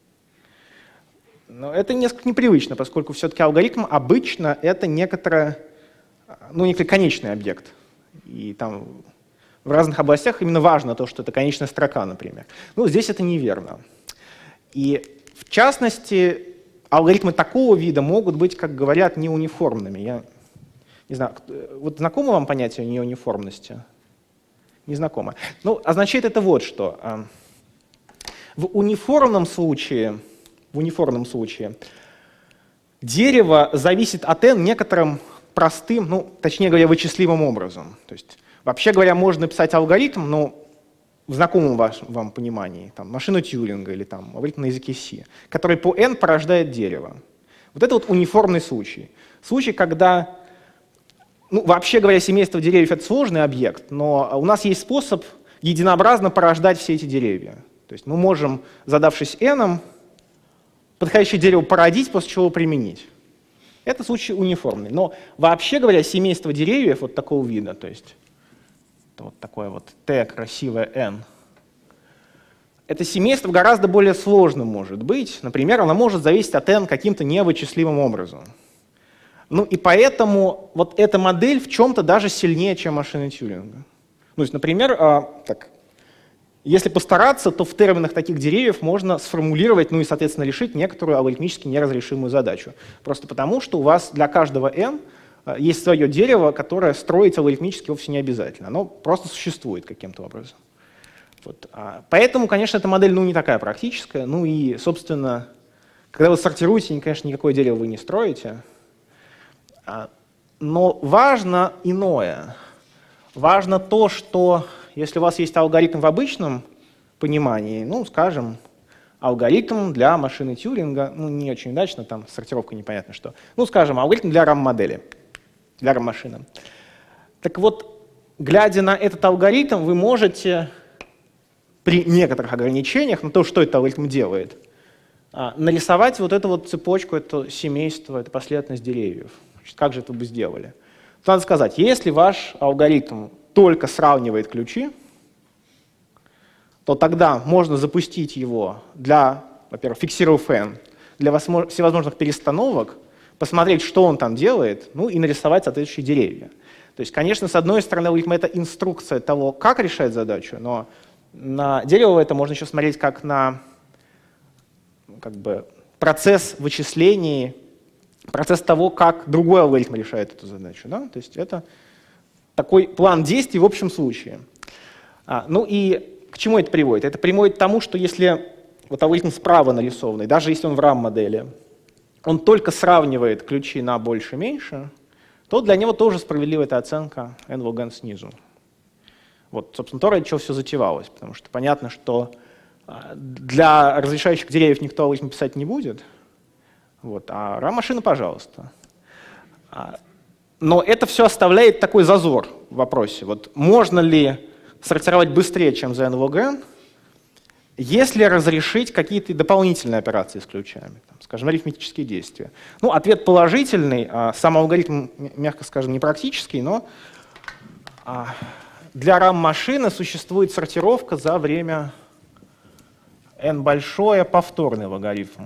Но это несколько непривычно, поскольку все-таки алгоритм обычно это некоторое, ну, некоторый конечный объект. И там в разных областях именно важно то, что это конечная строка, например. Ну, здесь это неверно. И в частности, алгоритмы такого вида могут быть, как говорят, неуниформными. Я не знаю, вот знакомо вам понятие неуниформности? Не знакомо. Ну, означает это вот что. В униформном случае В униформном случае дерево зависит от n некоторым простым, ну, точнее говоря, вычислимым образом. То есть, вообще говоря, можно написать алгоритм, но в знакомом вам понимании, там, машину Тьюринга или там, алгоритм на языке C, который по n порождает дерево. Вот это вот униформный случай. Случай, когда, ну, вообще говоря, семейство деревьев — это сложный объект, но у нас есть способ единообразно порождать все эти деревья. То есть мы можем, задавшись n, подходящее дерево породить, после чего применить. Это случай униформный. Но вообще говоря, семейство деревьев вот такого вида, то есть вот такое вот t красивое n, это семейство гораздо более сложным может быть. Например, оно может зависеть от n каким-то невычислимым образом. Ну и поэтому вот эта модель в чем-то даже сильнее, чем машина Тьюринга. Ну, то есть, например, а, так, если постараться, то в терминах таких деревьев можно сформулировать, ну и, соответственно, решить некоторую алгоритмически неразрешимую задачу. Просто потому, что у вас для каждого n есть свое дерево, которое строить алгоритмически вовсе не обязательно. Оно просто существует каким-то образом. Вот. Поэтому, конечно, эта модель ну, не такая практическая. Ну и, собственно, когда вы сортируете, конечно, никакое дерево вы не строите. Но важно иное. Важно то, что если у вас есть алгоритм в обычном понимании, ну, скажем, алгоритм для машины Тьюринга, ну, не очень удачно, там сортировка непонятно что. Ну, скажем, алгоритм для RAM-модели, для RAM-машины. Так вот, глядя на этот алгоритм, вы можете при некоторых ограничениях на то, что этот алгоритм делает, нарисовать вот эту вот цепочку, это семейство, это последовательность деревьев. Значит, как же это вы сделали? Надо сказать, если ваш алгоритм только сравнивает ключи, то тогда можно запустить его для, во-первых, фиксировав n, для всевозможных перестановок, посмотреть, что он там делает, ну и нарисовать соответствующие деревья. То есть, конечно, с одной стороны, алгоритм — это инструкция того, как решать задачу, но на дерево это можно еще смотреть как на как бы, процесс вычислений, процесс того, как другой алгоритм решает эту задачу. Да? То есть это такой план действий в общем случае. А, ну и к чему это приводит? Это приводит к тому, что если вот алгоритм справа нарисованный, даже если он в RAM-модели, он только сравнивает ключи на больше-меньше, то для него тоже справедлива эта оценка n log n снизу. Вот, собственно, то, ради чего все затевалось, потому что понятно, что для разрешающих деревьев никто алгоритм писать не будет, вот, а RAM-машина, пожалуйста. Но это все оставляет такой зазор в вопросе. Вот, можно ли сортировать быстрее, чем за n log n, если разрешить какие-то дополнительные операции с ключами, там, скажем, арифметические действия? Ну, ответ положительный, а сам алгоритм, мягко скажем, не практический, но а, для RAM-машины существует сортировка за время n большое, повторный логарифм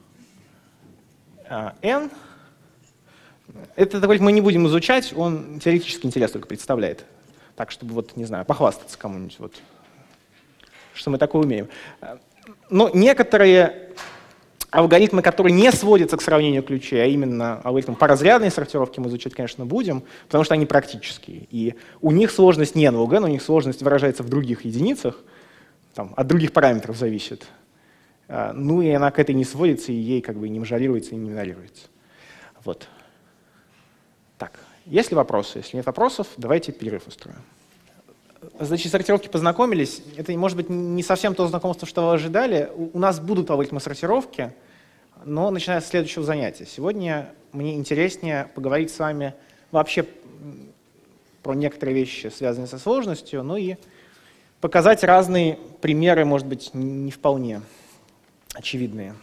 а, n. Этот алгоритм мы не будем изучать, он теоретический интерес только представляет. Так, чтобы, вот, не знаю, похвастаться кому-нибудь, вот, что мы такое умеем. Но некоторые алгоритмы, которые не сводятся к сравнению ключей, а именно алгоритмы по разрядной сортировке, мы изучать, конечно, будем, потому что они практические. И у них сложность не n log n, у них сложность выражается в других единицах, там, от других параметров зависит. Ну и она к этой не сводится, и ей как бы не мажорируется и не минорируется. Вот. Так, есть ли вопросы? Если нет вопросов, давайте перерыв устроим. Значит, сортировки познакомились. Это, может быть, не совсем то знакомство, что вы ожидали. У нас будут алгоритмы сортировки, но начиная с следующего занятия. Сегодня мне интереснее поговорить с вами вообще про некоторые вещи, связанные со сложностью, ну и показать разные примеры, может быть, не вполне очевидные.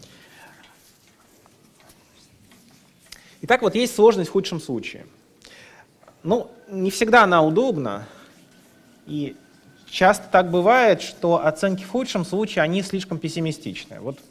Итак, вот есть сложность в худшем случае. Ну, не всегда она удобна, и часто так бывает, что оценки в худшем случае, они слишком пессимистичны. Вот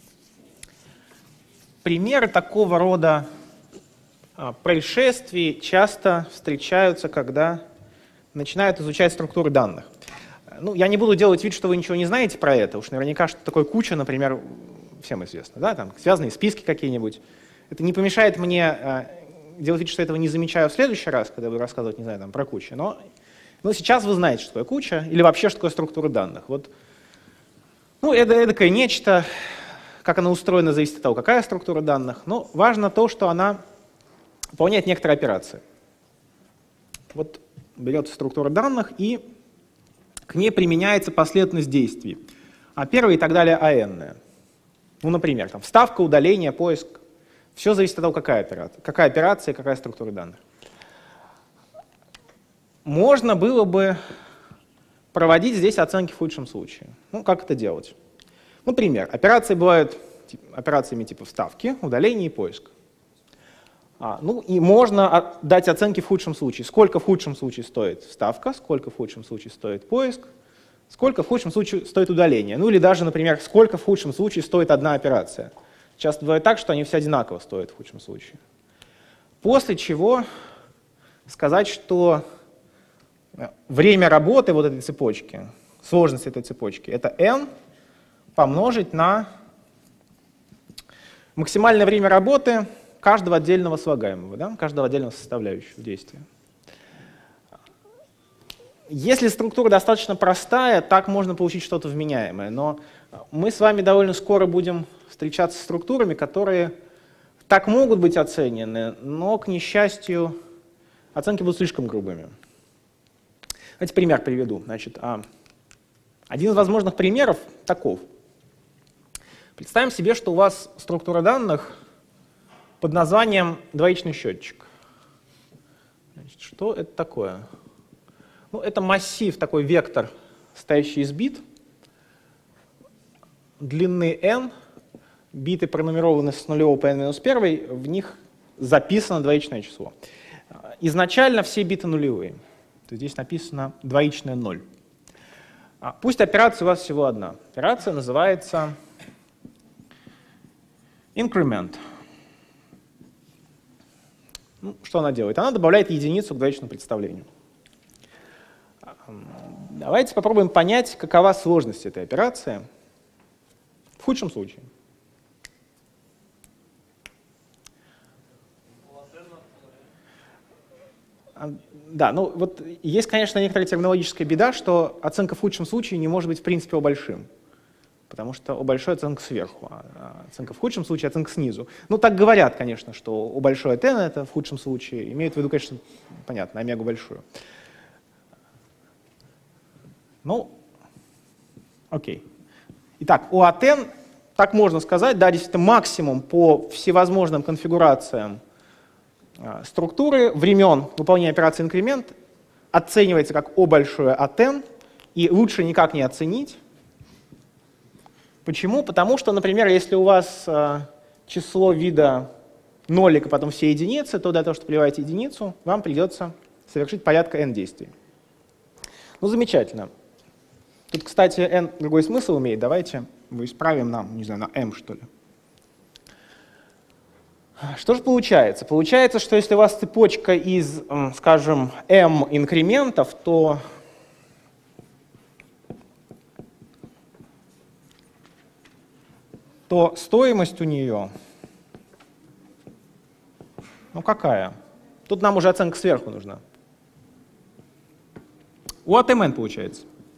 примеры такого рода происшествий часто встречаются, когда начинают изучать структуры данных. Ну, я не буду делать вид, что вы ничего не знаете про это. Уж наверняка, что такое куча, например, всем известно, да, там связанные списки какие-нибудь. Это не помешает мне э, делать вид, что этого не замечаю в следующий раз, когда буду рассказывать, не знаю, там, про кучу. Но, но сейчас вы знаете, что такое куча, или вообще, что такое структура данных. Вот, ну, это эдакое нечто, как она устроена, зависит от того, какая структура данных. Но важно то, что она выполняет некоторые операции. Вот берется структура данных, и к ней применяется последовательность действий. А первое и так далее а n. Ну, например, там, вставка, удаление, поиск. Все зависит от того, какая операция, какая операция, какая структура данных. Можно было бы проводить здесь оценки в худшем случае. Ну, как это делать? Например, операции бывают тип, операциями типа вставки, удаление и поиск. А, ну и можно дать оценки в худшем случае. Сколько в худшем случае стоит вставка, сколько в худшем случае стоит поиск, сколько в худшем случае стоит удаление. Ну или даже, например, сколько в худшем случае стоит одна операция. Часто бывает так, что они все одинаково стоят в худшем случае. После чего сказать, что время работы вот этой цепочки, сложность этой цепочки, это n помножить на максимальное время работы каждого отдельного слагаемого, да, каждого отдельного составляющего действия. Если структура достаточно простая, так можно получить что-то вменяемое, но мы с вами довольно скоро будем встречаться с структурами, которые так могут быть оценены, но, к несчастью, оценки будут слишком грубыми. Давайте пример приведу. Значит, один из возможных примеров таков. Представим себе, что у вас структура данных под названием двоичный счетчик. Значит, что это такое? Ну, это массив, такой вектор, состоящий из бит, длины n, биты пронумерованы с нулевого по n минус один, в них записано двоичное число. Изначально все биты нулевые. То есть здесь написано двоичное ноль. Пусть операция у вас всего одна. Операция называется increment. Ну, что она делает? Она добавляет единицу к двоичному представлению. Давайте попробуем понять, какова сложность этой операции в худшем случае. Да, ну вот есть, конечно, некоторая терминологическая беда, что оценка в худшем случае не может быть в принципе О большим, потому что О большой оценка сверху, а оценка в худшем случае оценка снизу. Ну так говорят, конечно, что О большой от n это в худшем случае, имеют в виду, конечно, понятно, омегу большую. Ну, окей. Итак, О от n, так можно сказать, да, действительно максимум по всевозможным конфигурациям структуры времен выполнения операции инкремент оценивается как О большое от n, и лучше никак не оценить. Почему? Потому что, например, если у вас число вида нолик, а потом все единицы, то для того, чтобы плевать единицу, вам придется совершить порядка n действий. Ну, замечательно. Тут, кстати, n другой смысл имеет. Давайте его исправим на, не знаю, на m, что ли. Что же получается? Получается, что если у вас цепочка из, скажем, m инкрементов, то то стоимость у нее, ну какая? Тут нам уже оценка сверху нужна. У от mn получается.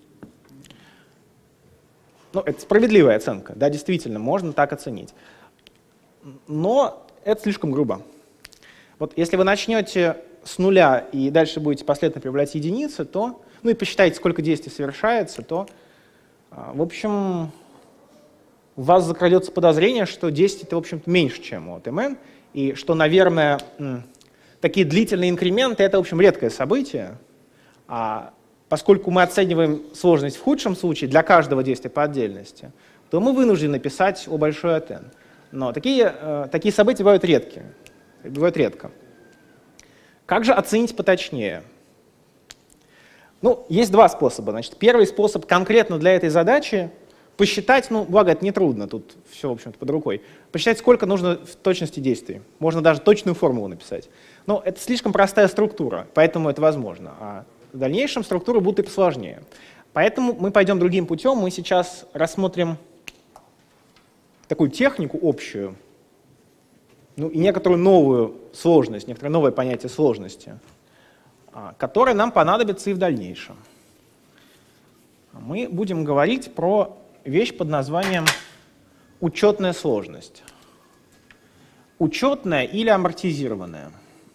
Ну, это справедливая оценка, да, действительно, можно так оценить. Но это слишком грубо. Вот если вы начнете с нуля и дальше будете последовательно прибавлять единицы, то, ну и посчитаете, сколько действий совершается, то, в общем, у вас закрадется подозрение, что десять это, в общем-то, меньше, чем у от mn, и что, наверное, такие длительные инкременты — это, в общем, редкое событие, а поскольку мы оцениваем сложность в худшем случае для каждого действия по отдельности, то мы вынуждены писать О большой от n. Но такие, э, такие события бывают редкие, бывают редко. Как же оценить поточнее? Ну, есть два способа. Значит, первый способ конкретно для этой задачи посчитать, ну, благо это нетрудно, тут все, в общем-то, под рукой, посчитать, сколько нужно в точности действий. Можно даже точную формулу написать. Но это слишком простая структура, поэтому это возможно. А в дальнейшем структуры будут и посложнее. Поэтому мы пойдем другим путем. Мы сейчас рассмотрим такую технику общую, ну и некоторую новую сложность, некоторое новое понятие сложности, которое нам понадобится и в дальнейшем. Мы будем говорить про вещь под названием учетная сложность. Учетная или амортизированная.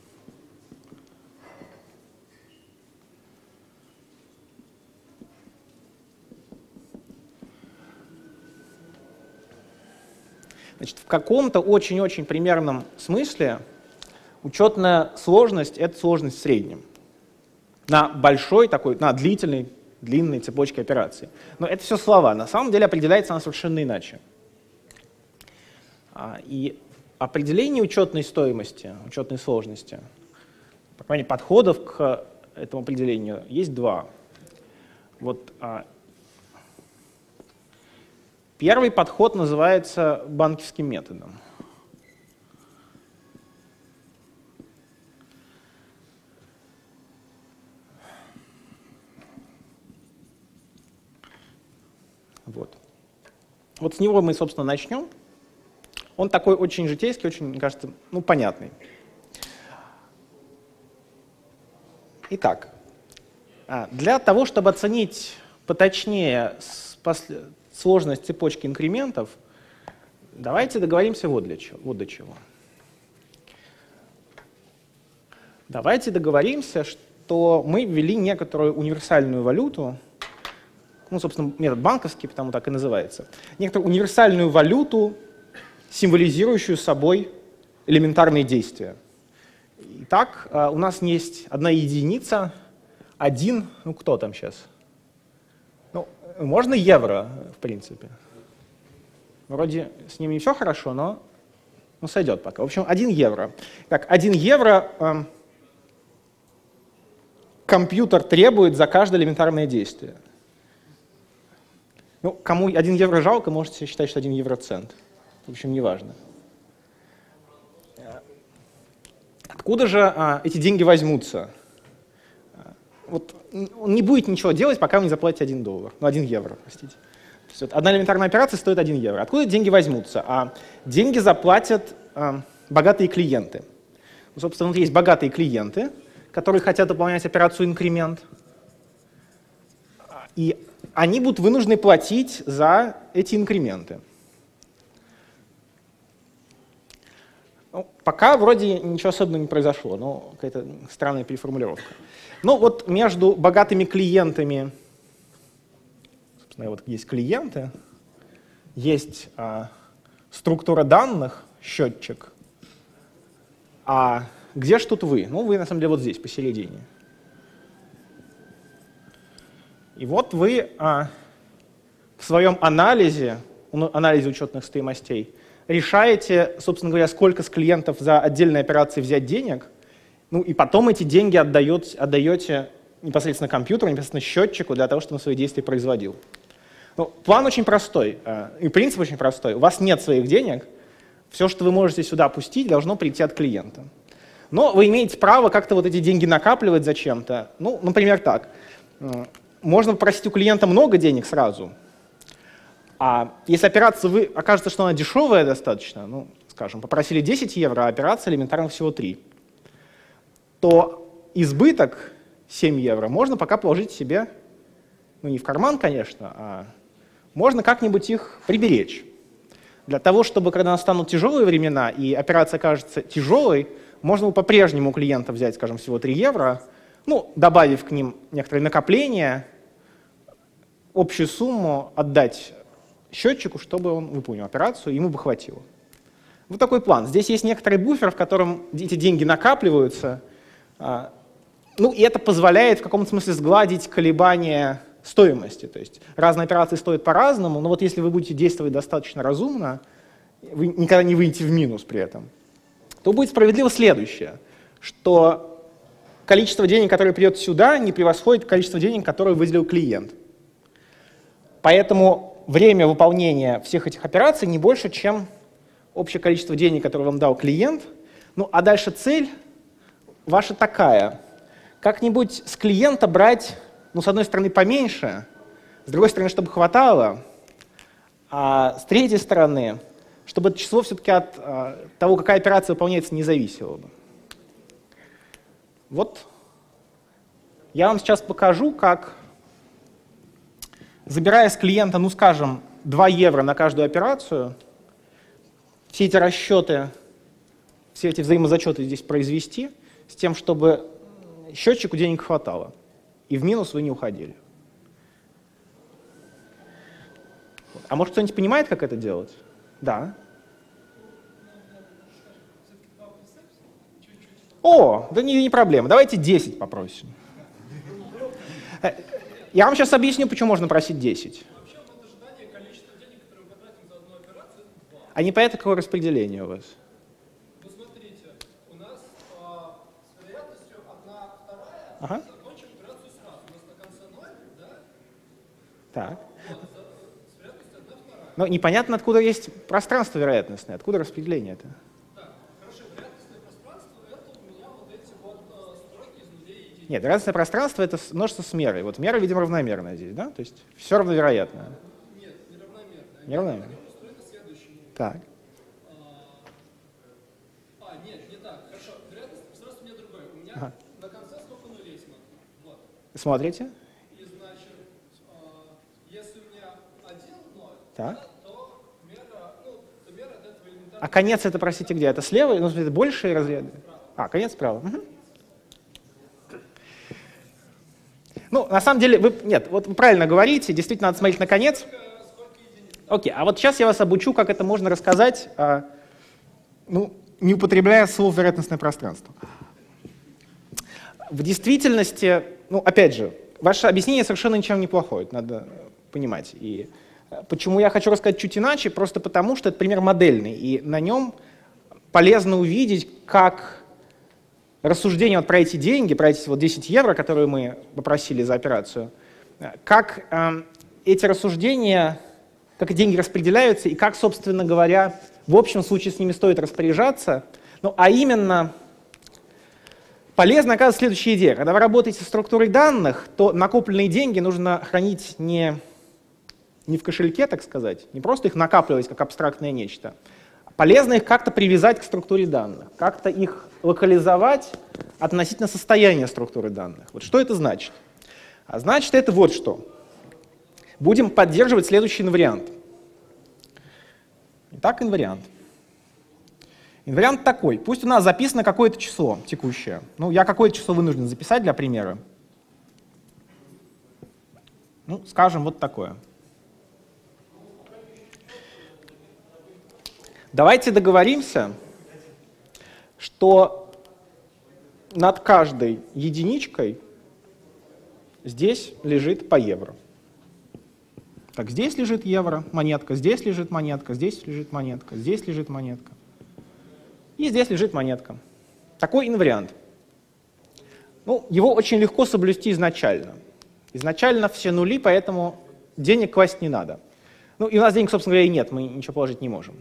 Значит, в каком-то очень-очень примерном смысле учетная сложность — это сложность в среднем. На большой такой, на длительной, длинной цепочке операций. Но это все слова. На самом деле определяется она совершенно иначе. И определение учетной стоимости, учетной сложности, по крайней мере, подходов к этому определению есть два. Вот первый подход называется банковским методом. Вот. Вот с него мы, собственно, начнем. Он такой очень житейский, очень, мне кажется, ну, понятный. Итак, для того, чтобы оценить поточнее сложность цепочки инкрементов, давайте договоримся вот, для чего, вот до чего. Давайте договоримся, что мы ввели некоторую универсальную валюту, ну, собственно, метод банковский, потому так и называется, некоторую универсальную валюту, символизирующую собой элементарные действия. Итак, у нас есть одна единица, один, ну кто там сейчас? Ну, можно евро, в принципе. Вроде с ними не все хорошо, но ну, сойдет пока. В общем, один евро. Так, один евро э, компьютер требует за каждое элементарное действие. Ну, кому один евро жалко, можете считать, что один евро цент. В общем, неважно. Откуда же а, эти деньги возьмутся? Вот он не будет ничего делать, пока вы не заплатите один доллар. Ну, один евро, простите. То есть, вот, одна элементарная операция стоит один евро. Откуда деньги возьмутся? А деньги заплатят а, богатые клиенты. Ну, собственно, вот есть богатые клиенты, которые хотят выполнять операцию инкремент. И они будут вынуждены платить за эти инкременты. Ну, пока вроде ничего особенного не произошло, но какая-то странная переформулировка. Ну вот между богатыми клиентами, собственно, вот есть клиенты, есть а, структура данных, счетчик. А где ж тут вы? Ну, вы на самом деле вот здесь, посередине. И вот вы а, в своем анализе, анализе учетных стоимостей, решаете, собственно говоря, сколько с клиентов за отдельные операции взять денег, ну и потом эти деньги отдаете, отдаете непосредственно компьютеру, непосредственно счетчику для того, чтобы он свои действия производил. Ну, план очень простой, и принцип очень простой. У вас нет своих денег, все, что вы можете сюда опустить, должно прийти от клиента. Но вы имеете право как-то вот эти деньги накапливать зачем-то. Ну, например, так. Можно попросить у клиента много денег сразу, а если операция, вы, окажется, что она дешевая достаточно, ну, скажем, попросили десять евро, а операция элементарно всего три, то избыток семь евро можно пока положить себе, ну, не в карман, конечно, а можно как-нибудь их приберечь. Для того, чтобы, когда настанут тяжелые времена и операция окажется тяжелой, можно по-прежнему у клиента взять, скажем, всего три евро, ну, добавив к ним некоторые накопления, общую сумму отдать счетчику, чтобы он выполнил операцию, ему бы хватило. Вот такой план. Здесь есть некоторый буфер, в котором эти деньги накапливаются. Ну, и это позволяет в каком-то смысле сгладить колебания стоимости. То есть разные операции стоят по-разному, но вот если вы будете действовать достаточно разумно, вы никогда не выйдете в минус при этом, то будет справедливо следующее, что количество денег, которое придет сюда, не превосходит количество денег, которое выделил клиент. Поэтому время выполнения всех этих операций не больше, чем общее количество денег, которое вам дал клиент. Ну, а дальше цель ваша такая. Как-нибудь с клиента брать, ну, с одной стороны, поменьше, с другой стороны, чтобы хватало, а с третьей стороны, чтобы это число все-таки от а, того, какая операция выполняется, не зависело бы. Вот я вам сейчас покажу, как, забирая с клиента, ну, скажем, два евро на каждую операцию, все эти расчеты, все эти взаимозачеты здесь произвести, с тем, чтобы счетчику денег хватало, и в минус вы не уходили. А может, кто-нибудь понимает, как это делать? Да. О, да не, не проблема, давайте десять попросим. Я вам сейчас объясню, почему можно просить десять. А не понятно, какое распределение у вас? Ну, смотрите, у нас а, с вероятностью одна вторая, ага. закончим операцию сразу. У нас на конце ноль, да? Так. Вот, с вероятностью одна вторая. Но непонятно, откуда есть пространство вероятностное, откуда распределение это. Так, хорошо, вероятностное пространство, это у меня вот эти вот а, строки из нулей и единиц. Нет, вероятностное пространство — это множество с мерой. Вот мера, видимо, равномерная здесь, да? То есть все равновероятно. Нет, неравномерная. Неравномерно. Так. А, нет, не так. Хорошо. Вероятность пространства у меня другое. У меня ага. на конце сколько нулей смотрю. Вот. Смотрите. И значит, э, если у меня один ноль, так. Да, то мера, ну, то мера от этого элементарного... А конец это, простите, где? Это слева? Ну, это большие разряды? А, конец справа. Угу. Ну, на самом деле, вы, нет, вот вы правильно говорите, действительно надо смотреть на конец. Окей, а вот сейчас я вас обучу, как это можно рассказать, а, ну, не употребляя слово вероятностное пространство. В действительности, ну, опять же, ваше объяснение совершенно ничем не плохое, это надо понимать. И почему я хочу рассказать чуть иначе, просто потому, что это пример модельный, и на нем полезно увидеть, как рассуждение вот про эти деньги, про эти вот десять евро, которые мы попросили за операцию, как э, эти рассуждения, как деньги распределяются и как, собственно говоря, в общем случае с ними стоит распоряжаться. Ну, а именно, полезно оказывается следующая идея. Когда вы работаете со структурой данных, то накопленные деньги нужно хранить не, не в кошельке, так сказать, не просто их накапливать как абстрактное нечто. Полезно их как-то привязать к структуре данных, как-то их локализовать относительно состояния структуры данных. Вот что это значит? А значит это вот что. Будем поддерживать следующий инвариант. Итак, инвариант. Инвариант такой. Пусть у нас записано какое-то число текущее. Ну, я какое-то число вынужден записать для примера. Ну, скажем, вот такое. Давайте договоримся, что над каждой единичкой здесь лежит по евро. Так, здесь лежит евро, монетка, здесь лежит монетка, здесь лежит монетка, здесь лежит монетка. И здесь лежит монетка. Такой инвариант. Ну, его очень легко соблюсти изначально. Изначально все нули, поэтому денег класть не надо. Ну, и у нас денег, собственно говоря, и нет, мы ничего положить не можем.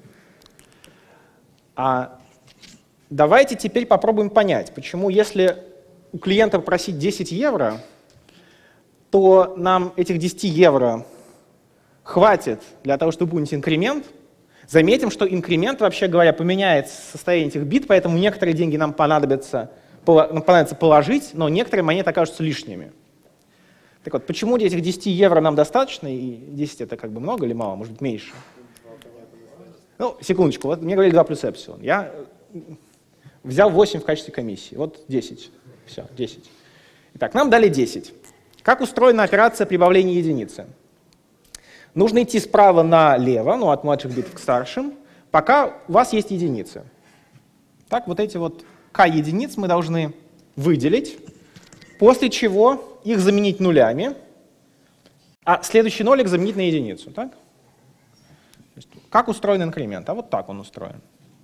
А давайте теперь попробуем понять, почему, если у клиента просить десять евро, то нам этих десяти евро хватит для того, чтобы выполнить инкремент. Заметим, что инкремент, вообще говоря, поменяет состояние этих бит, поэтому некоторые деньги нам понадобится, понадобится положить, но некоторые монеты окажутся лишними. Так вот, почему этих десяти евро нам достаточно, и десять это как бы много или мало, может быть, меньше? Ну, секундочку, вот мне говорили два плюс эпсилон. Я взял восемь в качестве комиссии, вот десять. Все, десять. Итак, нам дали десять. Как устроена операция прибавления единицы? Нужно идти справа налево, ну, от младших битов к старшим, пока у вас есть единицы. Так, вот эти вот k единиц мы должны выделить, после чего их заменить нулями, а следующий нолик заменить на единицу. Так? Как устроен инкремент? А вот так он устроен.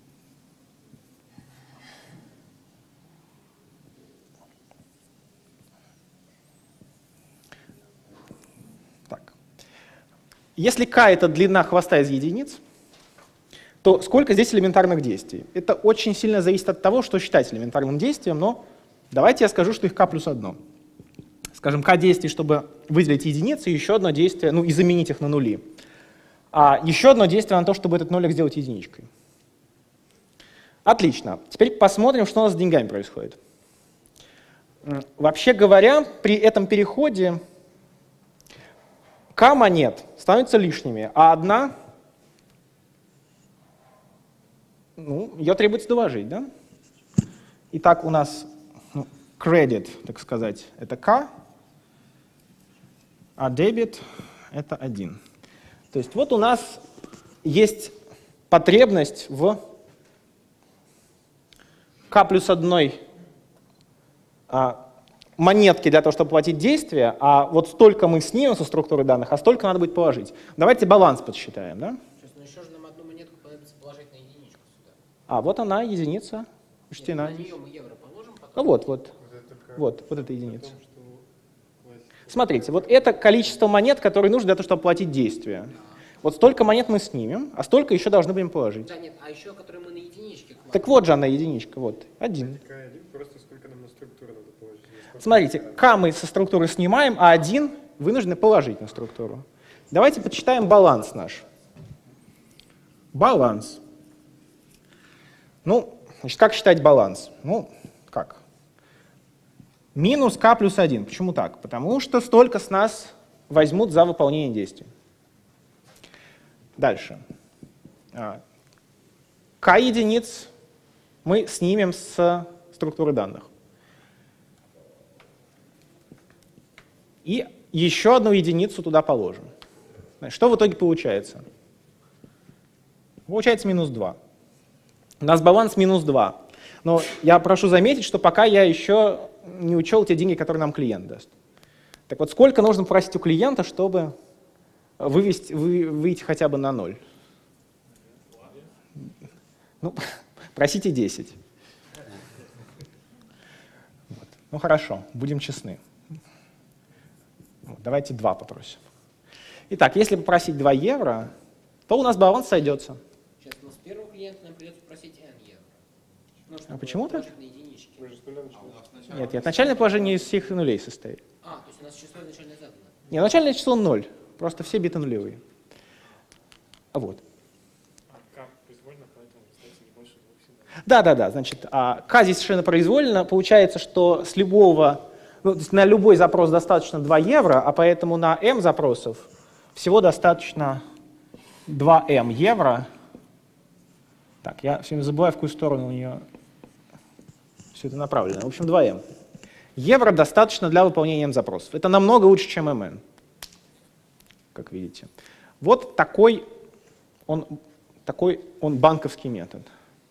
Так. Если k — это длина хвоста из единиц, то сколько здесь элементарных действий? Это очень сильно зависит от того, что считать элементарным действием, но давайте я скажу, что их k плюс одно. Скажем, k действий, чтобы выделить единицы, и еще одно действие, ну и заменить их на нули. А еще одно действие на то, чтобы этот нолик сделать единичкой. Отлично. Теперь посмотрим, что у нас с деньгами происходит. Вообще говоря, при этом переходе k монет становятся лишними, а одна, ну, ее требуется доложить, да? Итак, у нас ну, credit, так сказать, это k, а debit это один. То есть вот у нас есть потребность в k плюс одной а, монетки для того, чтобы платить действия, а вот столько мы снимем со структуры данных, а столько надо будет положить. Давайте баланс подсчитаем. Да? Сейчас, но еще же нам одну монетку понадобится положить на единичку сюда. А вот она, единица, учтена. Нет, на нее мы евро положим, потом... Ну вот, вот, вот, вот эта единица. Смотрите, вот это количество монет, которые нужны для того, чтобы оплатить действие. Вот столько монет мы снимем, а столько еще должны будем положить. Да, нет, а еще, которые мы на единичке кладем. Так вот же она, единичка, вот, один. k один, просто сколько нам на структуру надо положить. Смотрите, k мы со структуры снимаем, а один вынуждены положить на структуру. Давайте подсчитаем баланс наш. Баланс. Ну, значит, как считать баланс? Ну, как? Минус k плюс один. Почему так? Потому что столько с нас возьмут за выполнение действий. Дальше. K единиц мы снимем с структуры данных. и еще одну единицу туда положим. Что в итоге получается? Получается минус два. У нас баланс минус два. Но я прошу заметить, что пока я еще не учел те деньги, которые нам клиент даст. Так вот, сколько нужно просить у клиента, чтобы вывести, вы, выйти хотя бы на ноль? Ну, просите десять. Вот. Ну хорошо, будем честны. Вот, давайте два попросим. Итак, если попросить два евро, то у нас баланс сойдется. Сейчас, но с первого клиента нам придется просить n евро. Ну, А почему так? На единички. Мы же с нуля начинаем. Нет, нет, начальное положение из всех нулей состоит. А, то есть у нас число изначально задано. Нет, начальное число ноль, просто все биты нулевые. Вот. А К произвольно, поэтому остается не больше двух символов. Да, да, да. Значит, а К здесь совершенно произвольно. Получается, что с любого, ну, то есть на любой запрос достаточно два евро, а поэтому на m запросов всего достаточно два эм евро. Так, я все время забываю, в какую сторону у нее все это направлено. В общем, два эм. Евро достаточно для выполнения m запросов. Это намного лучше, чем mn, как видите. Вот такой он, такой он банковский метод.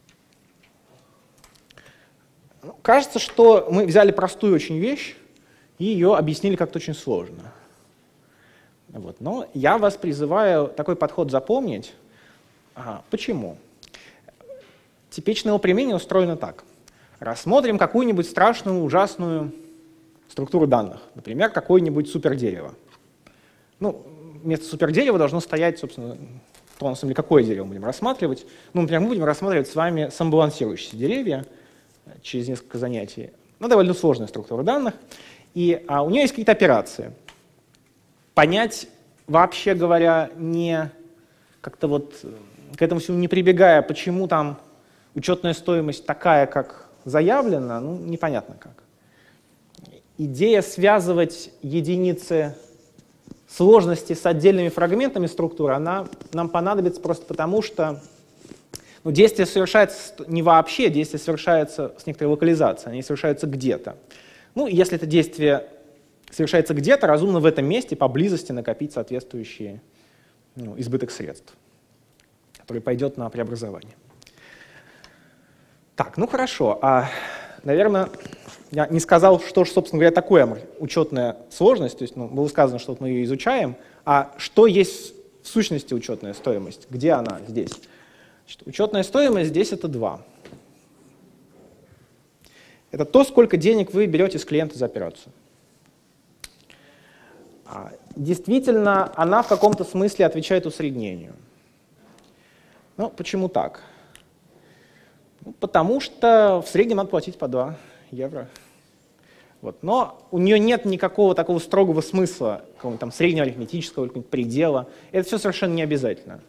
Кажется, что мы взяли простую очень вещь и ее объяснили как-то очень сложно. Вот. Но я вас призываю такой подход запомнить. Ага. Почему? Типичное его применение устроено так. Рассмотрим какую-нибудь страшную, ужасную структуру данных. Например, какое-нибудь супердерево. Ну, вместо супердерева должно стоять, собственно, то, на самом деле, какое дерево мы будем рассматривать. Ну, например, мы будем рассматривать с вами самобалансирующиеся деревья через несколько занятий. Ну, довольно сложная структура данных. И а, у нее есть какие-то операции. Понять, вообще говоря, не как-то вот к этому всему не прибегая, почему там учетная стоимость такая, как заявлено, ну, непонятно как. Идея связывать единицы сложности с отдельными фрагментами структуры, она нам понадобится просто потому, что ну, действие совершается не вообще, действие совершается с некоторой локализацией, они совершаются где-то. Ну, и если это действие совершается где-то, разумно в этом месте поблизости накопить соответствующий ну, избыток средств, который пойдет на преобразование. Так, ну хорошо. А, наверное, я не сказал, что же, собственно говоря, такое учетная сложность. То есть, ну, было сказано, что вот мы ее изучаем. А что есть в сущности учетная стоимость? Где она здесь? Значит, учетная стоимость здесь это два. Это то, сколько денег вы берете с клиента за операцию. А, действительно, она в каком-то смысле отвечает усреднению. Ну, почему так? Ну, потому что в среднем надо платить по два евро. Вот. Но у нее нет никакого такого строгого смысла, какого-нибудь там среднего арифметического или какого-нибудь предела. Это все совершенно не обязательно.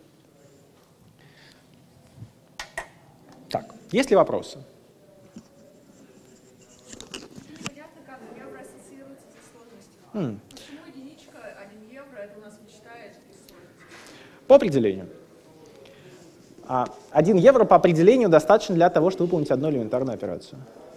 Так, есть ли вопросы? Непонятно, как евро ассоциируется со сложностью. М. Почему единичка, один евро, это у нас вычитает из сложности? По определению. А один евро по определению достаточно для того, чтобы выполнить одну элементарную операцию.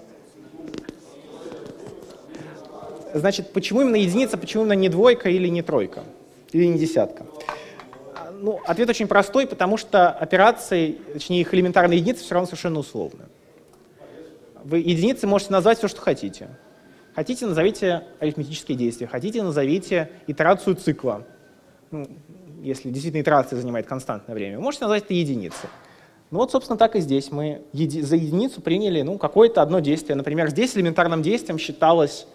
Значит, почему именно единица, почему именно не двойка или не тройка, или не десятка? Ну, ответ очень простой, потому что операции, точнее их элементарные единицы, все равно совершенно условны. Вы единицы можете назвать все, что хотите. Хотите, назовите арифметические действия, хотите, назовите итерацию цикла. Ну, если действительно итерация занимает константное время, вы можете назвать это единицей. Ну вот, собственно, так и здесь. Мы еди за единицу приняли ну, какое-то одно действие. Например, здесь элементарным действием считалось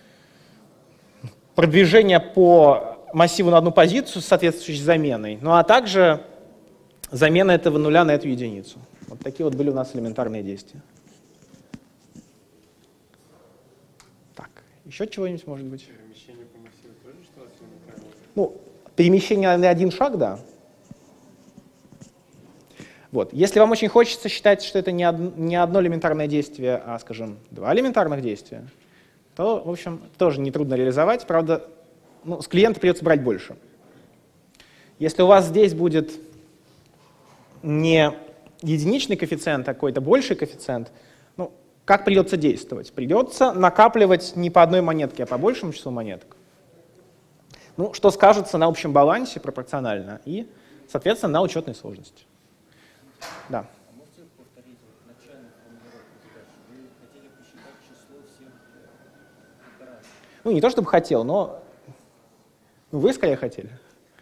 продвижение по массиву на одну позицию с соответствующей заменой, ну а также замена этого нуля на эту единицу. Вот такие вот были у нас элементарные действия. Так, еще чего-нибудь может быть? Перемещение по массиву тоже считалось элементарным? Ну, перемещение на один шаг, да. Вот. Если вам очень хочется считать, что это не одно, не одно элементарное действие, а, скажем, два элементарных действия, то, в общем, тоже нетрудно реализовать. Правда, ну, с клиента придется брать больше. Если у вас здесь будет не единичный коэффициент, а какой-то больший коэффициент, ну, как придется действовать? Придется накапливать не по одной монетке, а по большему числу монеток. Ну, что скажется на общем балансе пропорционально и, соответственно, на учетной сложности. Да. А можете повторить вот начальную формулировку задачи? Вы хотели посчитать число всех операций? Ну, не то чтобы хотел, но ну, вы скорее хотели.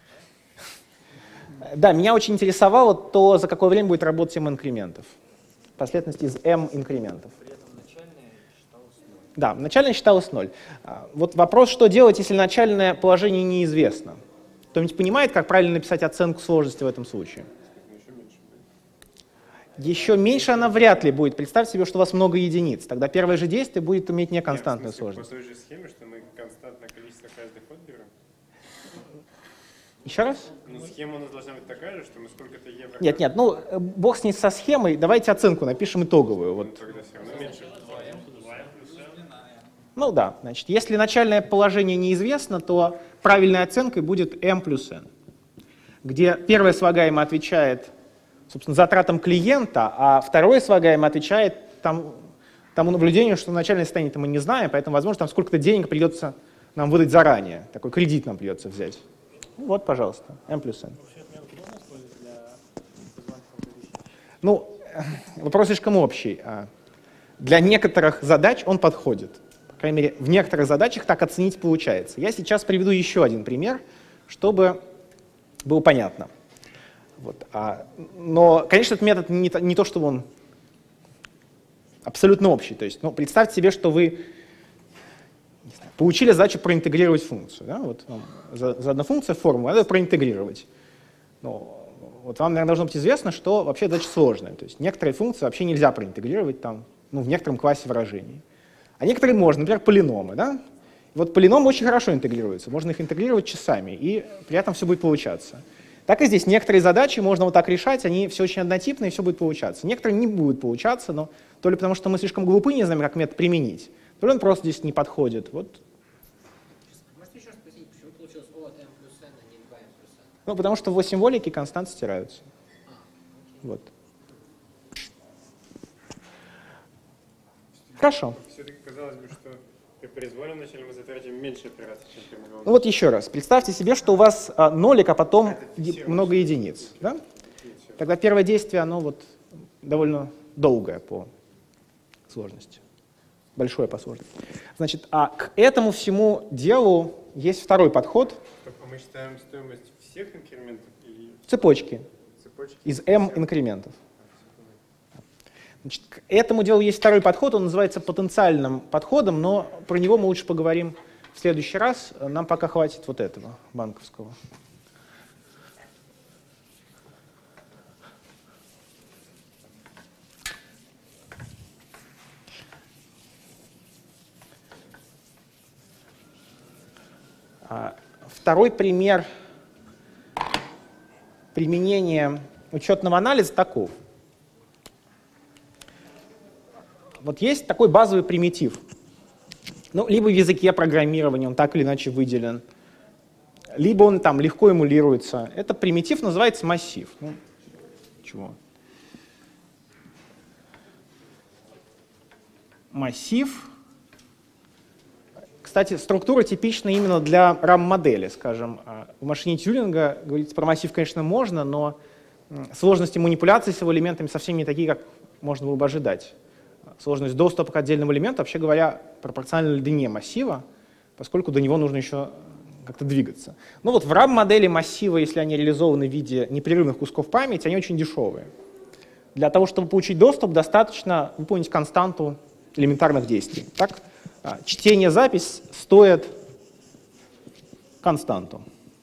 Да, меня очень интересовало то, за какое время будет работать m инкрементов. Последовательность из m инкрементов. При этом начальная считалась ноль. Да, начальная считалась ноль. Вот вопрос, что делать, если начальное положение неизвестно. Кто-нибудь понимает, как правильно написать оценку сложности в этом случае? Еще меньше она вряд ли будет. Представьте себе, что у вас много единиц. Тогда первое же действие будет иметь неконстантную сложность. По той же схеме, что мы константное количество каждый ход берем. Еще раз? Ну, схема у нас должна быть такая же, что мы сколько-то евро... Нет, нет, ну, э, бог с ней со схемой. Давайте оценку напишем итоговую. Ну, Вот. тогда все равно меньше. Ну да, значит, если начальное положение неизвестно, то правильной оценкой будет m плюс n, где первое слагаемое отвечает, собственно, затратам клиента, а второе слагаемое отвечает там, тому наблюдению, что начальное состояние мы не знаем, поэтому, возможно, там сколько-то денег придется нам выдать заранее. Такой кредит нам придется взять. Вот, пожалуйста, m плюс n. Ну, вопрос слишком общий. Для некоторых задач он подходит. По крайней мере, в некоторых задачах так оценить получается. Я сейчас приведу еще один пример, чтобы было понятно. Вот. А, но, конечно, этот метод не, не то, что он абсолютно общий. То есть, ну, представьте себе, что вы не знаю, получили задачу проинтегрировать функцию. Да? Вот, ну, за, за одну функцию формулу надо проинтегрировать. Ну, вот вам, наверное, должно быть известно, что вообще задача сложная. То есть некоторые функции вообще нельзя проинтегрировать там, ну, в некотором классе выражений. А некоторые можно, например, полиномы. Да? И вот полиномы очень хорошо интегрируются. Можно их интегрировать часами, и при этом все будет получаться. Так и здесь некоторые задачи можно вот так решать, они все очень однотипные, и все будет получаться. Некоторые не будут получаться, но то ли потому, что мы слишком глупы, не знаем, как метод применить, то ли он просто здесь не подходит. Вот. Можете еще раз спросить, почему получилось O от m плюс n, а не два m плюс n? Ну, потому что в восемь-волике константы стираются. А, Вот. Хорошо. Все-таки казалось бы, что при произвольном начале мы затратим меньше операций, чем при нулевом. Ну вот еще раз. Представьте себе, что у вас а, нолик, а потом е- много единиц. Да? Тогда первое действие, оно вот довольно долгое по сложности. Большое по сложности. Значит, а к этому всему делу есть второй подход. А мы считаем стоимость всех инкрементов или Цепочки цепочки? из m инкрементов. Значит, к этому делу есть второй подход, он называется потенциальным подходом, но про него мы лучше поговорим в следующий раз. Нам пока хватит вот этого банковского. Второй пример применения учетного анализа таков. Вот есть такой базовый примитив. Ну, либо в языке программирования он так или иначе выделен, либо он там легко эмулируется. Этот примитив называется массив. Ну, чего? Массив. Кстати, структура типична именно для рам-модели, скажем. В машине Тьюринга говорить про массив, конечно, можно, но сложности манипуляций с его элементами совсем не такие, как можно было бы ожидать. Сложность доступа к отдельному элементу, вообще говоря, пропорциональна длине массива, поскольку до него нужно еще как-то двигаться. Ну вот в рам-модели массива, если они реализованы в виде непрерывных кусков памяти, они очень дешевые. Для того, чтобы получить доступ, достаточно выполнить константу элементарных действий. Так, чтение, запись стоит константу.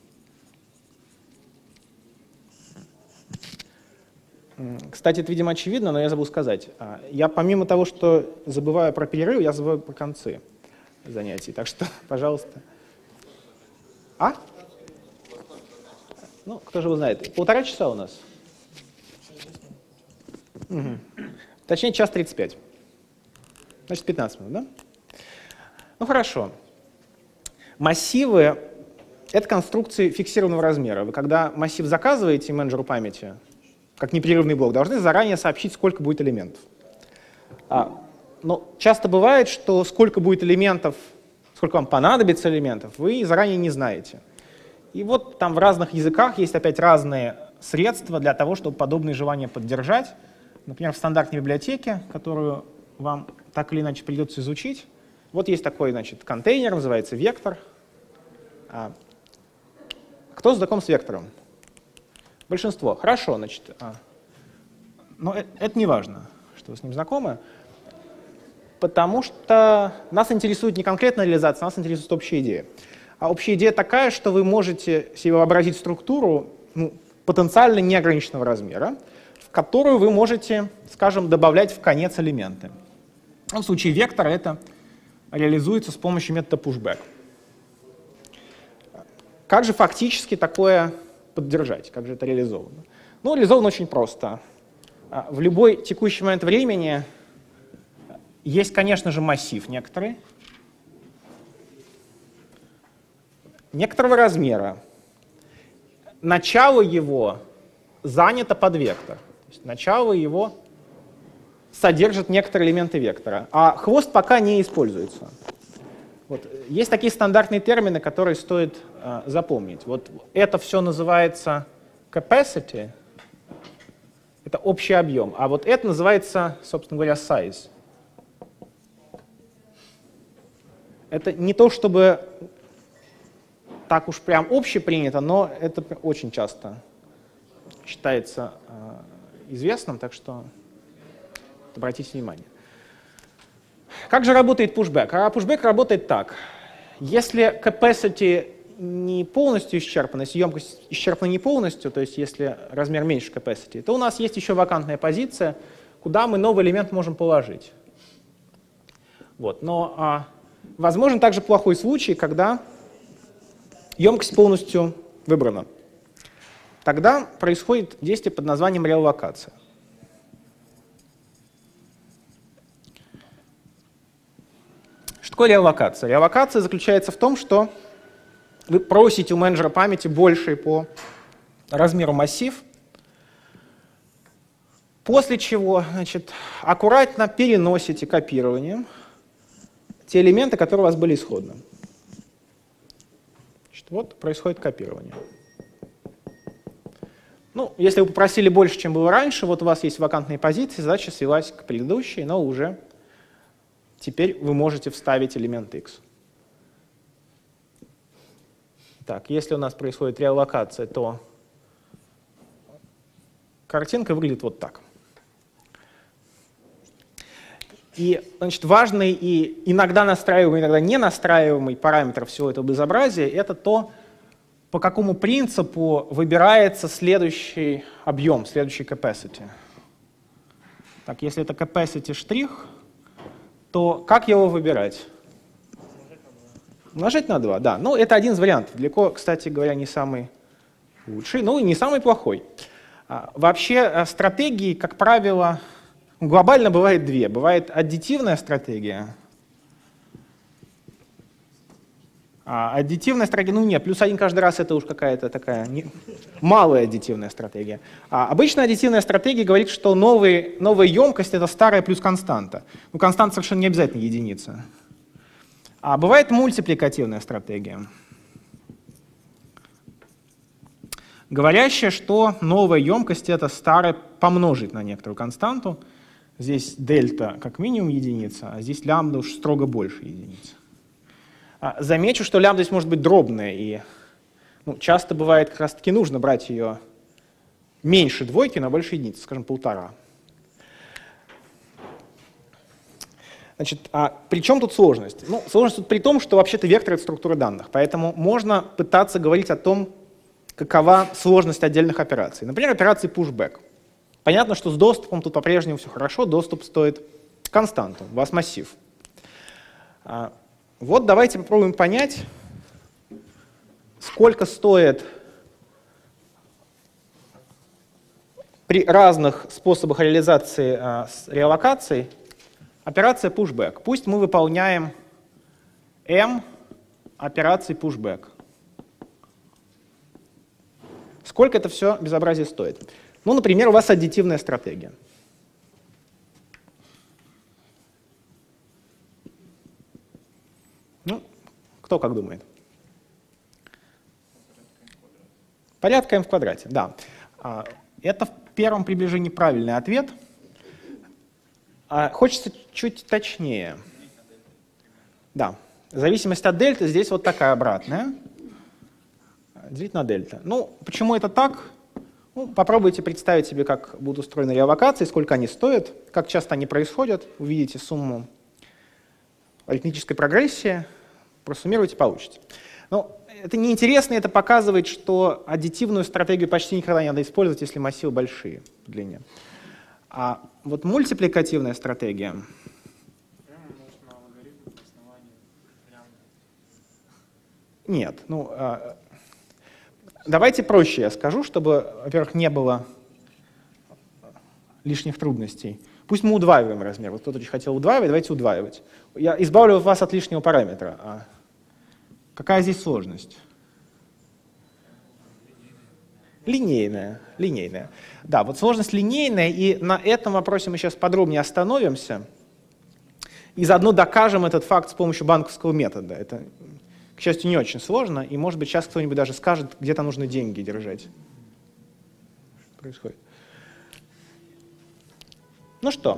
Кстати, это, видимо, очевидно, но я забыл сказать. Я помимо того, что забываю про перерыв, я забываю про концы занятий. Так что, пожалуйста. А? Ну, кто же его знает. Полтора часа у нас. Угу. Точнее, час тридцать пять. Значит, пятнадцать минут, да? Ну, хорошо. Массивы — это конструкции фиксированного размера. Вы когда массив заказываете менеджеру памяти, как непрерывный блок, должны заранее сообщить, сколько будет элементов. А, но часто бывает, что сколько будет элементов, сколько вам понадобится элементов, вы заранее не знаете. И вот там в разных языках есть опять разные средства для того, чтобы подобные желания поддержать. Например, в стандартной библиотеке, которую вам так или иначе придется изучить, вот есть такой, значит, контейнер, называется вектор. А, кто знаком с вектором? Большинство. Хорошо, значит. А, но это, это не важно, что вы с ним знакомы, потому что нас интересует не конкретная реализация, нас интересует общая идея. А общая идея такая, что вы можете себе вообразить структуру, ну, потенциально неограниченного размера, в которую вы можете, скажем, добавлять в конец элементы. В случае вектора это реализуется с помощью метода pushback. Как же фактически такое поддержать? Как же это реализовано? Ну, реализовано очень просто. В любой текущий момент времени есть, конечно же, массив некоторый, некоторого размера. Начало его занято под вектор. То есть начало его содержит некоторые элементы вектора, а хвост пока не используется. Вот. Есть такие стандартные термины, которые стоит э, запомнить. Вот это все называется capacity, это общий объем, а вот это называется, собственно говоря, size. Это не то, чтобы так уж прям общепринято, но это очень часто считается э, известным, так что обратите внимание. Как же работает pushback? А pushback работает так. Если capacity не полностью исчерпана, если емкость исчерпана не полностью, то есть если размер меньше capacity, то у нас есть еще вакантная позиция, куда мы новый элемент можем положить. Вот. Но а, возможен также плохой случай, когда емкость полностью выбрана. Тогда происходит действие под названием реаллокация. Что такое реаллокация? Реаллокация заключается в том, что вы просите у менеджера памяти больший по размеру массив, после чего, значит, аккуратно переносите копированием те элементы, которые у вас были исходно. Значит, вот происходит копирование. Ну, если вы попросили больше, чем было раньше, вот у вас есть вакантные позиции, задача свелась к предыдущей, но уже теперь вы можете вставить элемент x. Так, если у нас происходит реаллокация, то картинка выглядит вот так. И, значит, важный и иногда настраиваемый, иногда не настраиваемый параметр всего этого безобразия — это то, по какому принципу выбирается следующий объем, следующий capacity. Так, если это capacity штрих, то как его выбирать? Умножать на два, да. Ну, это один из вариантов. Далеко, кстати говоря, не самый лучший, но и не самый плохой. А, вообще стратегии, как правило, глобально бывает две. Бывает аддитивная стратегия. А аддитивная стратегия, ну нет, плюс один каждый раз это уж какая-то такая не, малая аддитивная стратегия. А обычная аддитивная стратегия говорит, что новый, новая емкость — это старая плюс константа. Ну, константа совершенно не обязательно единица. А бывает мультипликативная стратегия, говорящая, что новая емкость — это старая помножить на некоторую константу. Здесь дельта как минимум единица, а здесь лямбда уж строго больше единицы. Замечу, что лямбда здесь может быть дробная, и ну, часто бывает как раз-таки нужно брать ее меньше двойки, но больше единицы, скажем, полтора. Значит, а при чем тут сложность? Ну, сложность тут при том, что вообще-то вектор — это структура данных, поэтому можно пытаться говорить о том, какова сложность отдельных операций. Например, операции pushback. Понятно, что с доступом тут по-прежнему все хорошо, доступ стоит константу, у вас массив. Вот давайте попробуем понять, сколько стоит при разных способах реализации а, с реаллокацией операция pushback. Пусть мы выполняем m операций pushback. Сколько это все безобразие стоит? Ну, например, у вас аддитивная стратегия. Ну, кто как думает? Порядка m в квадрате, да. Это в первом приближении правильный ответ. Хочется чуть точнее. Да, зависимость от дельты здесь вот такая обратная. Делить на дельта. Ну, почему это так? Ну, попробуйте представить себе, как будут устроены реаллокации, сколько они стоят, как часто они происходят. Увидите сумму арифметической прогрессии, просуммируйте, получите. Но это неинтересно, это показывает, что аддитивную стратегию почти никогда не надо использовать, если массивы большие в длине. А вот мультипликативная стратегия... Прямо может на алгоритм на основании прямо. Нет, ну... Давайте проще я скажу, чтобы, во-первых, не было лишних трудностей. Пусть мы удваиваем размер. Вот кто-то очень хотел удваивать, давайте удваивать. Я избавлю вас от лишнего параметра. А какая здесь сложность? Линейная. Линейная. Да, вот сложность линейная, и на этом вопросе мы сейчас подробнее остановимся. И заодно докажем этот факт с помощью банковского метода. Это, к счастью, не очень сложно, и, может быть, сейчас кто-нибудь даже скажет, где-то нужно деньги держать. Что происходит? Ну что?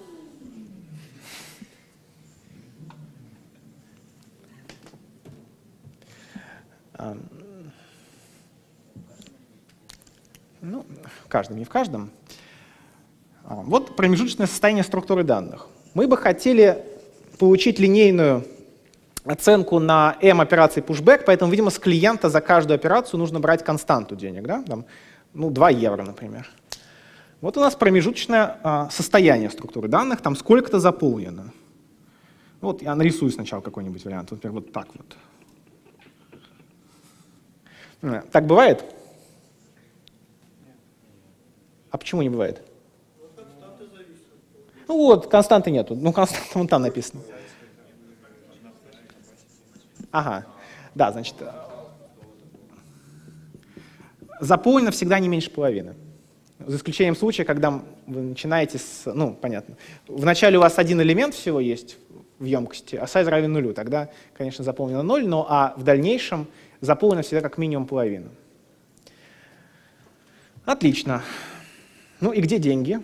Ну, в каждом, не в каждом. Вот промежуточное состояние структуры данных. Мы бы хотели получить линейную оценку на m операций pushback, поэтому, видимо, с клиента за каждую операцию нужно брать константу денег, да? Там, ну, два евро, например. Вот у нас промежуточное а, состояние структуры данных, там сколько-то заполнено. Вот я нарисую сначала какой-нибудь вариант, вот, например, вот так вот. Так бывает? А почему не бывает? Ну вот, константы нету. Ну, константа вон там написано. Ага, да, значит, заполнено всегда не меньше половины. За исключением случая, когда вы начинаете с, ну, понятно, вначале у вас один элемент всего есть в емкости, а size равен нулю, тогда, конечно, заполнено ноль, но а в дальнейшем заполнено всегда как минимум половину. Отлично. Ну и где деньги?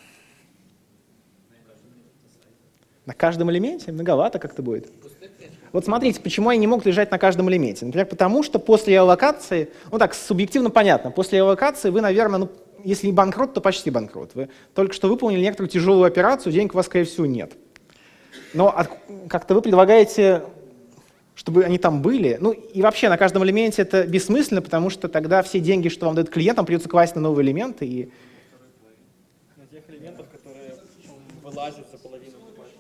На каждом элементе? Многовато как-то будет. Вот смотрите, почему они не могут лежать на каждом элементе. Например, потому что после аллокации, ну так, субъективно понятно, после аллокации вы, наверное, ну, если не банкрот, то почти банкрот. Вы только что выполнили некоторую тяжелую операцию, денег у вас, скорее всего, нет. Но как-то вы предлагаете, чтобы они там были. Ну и вообще на каждом элементе это бессмысленно, потому что тогда все деньги, что вам дают клиентам, придется класть на новые элементы. И... На тех элементов, которые вылазят за половину.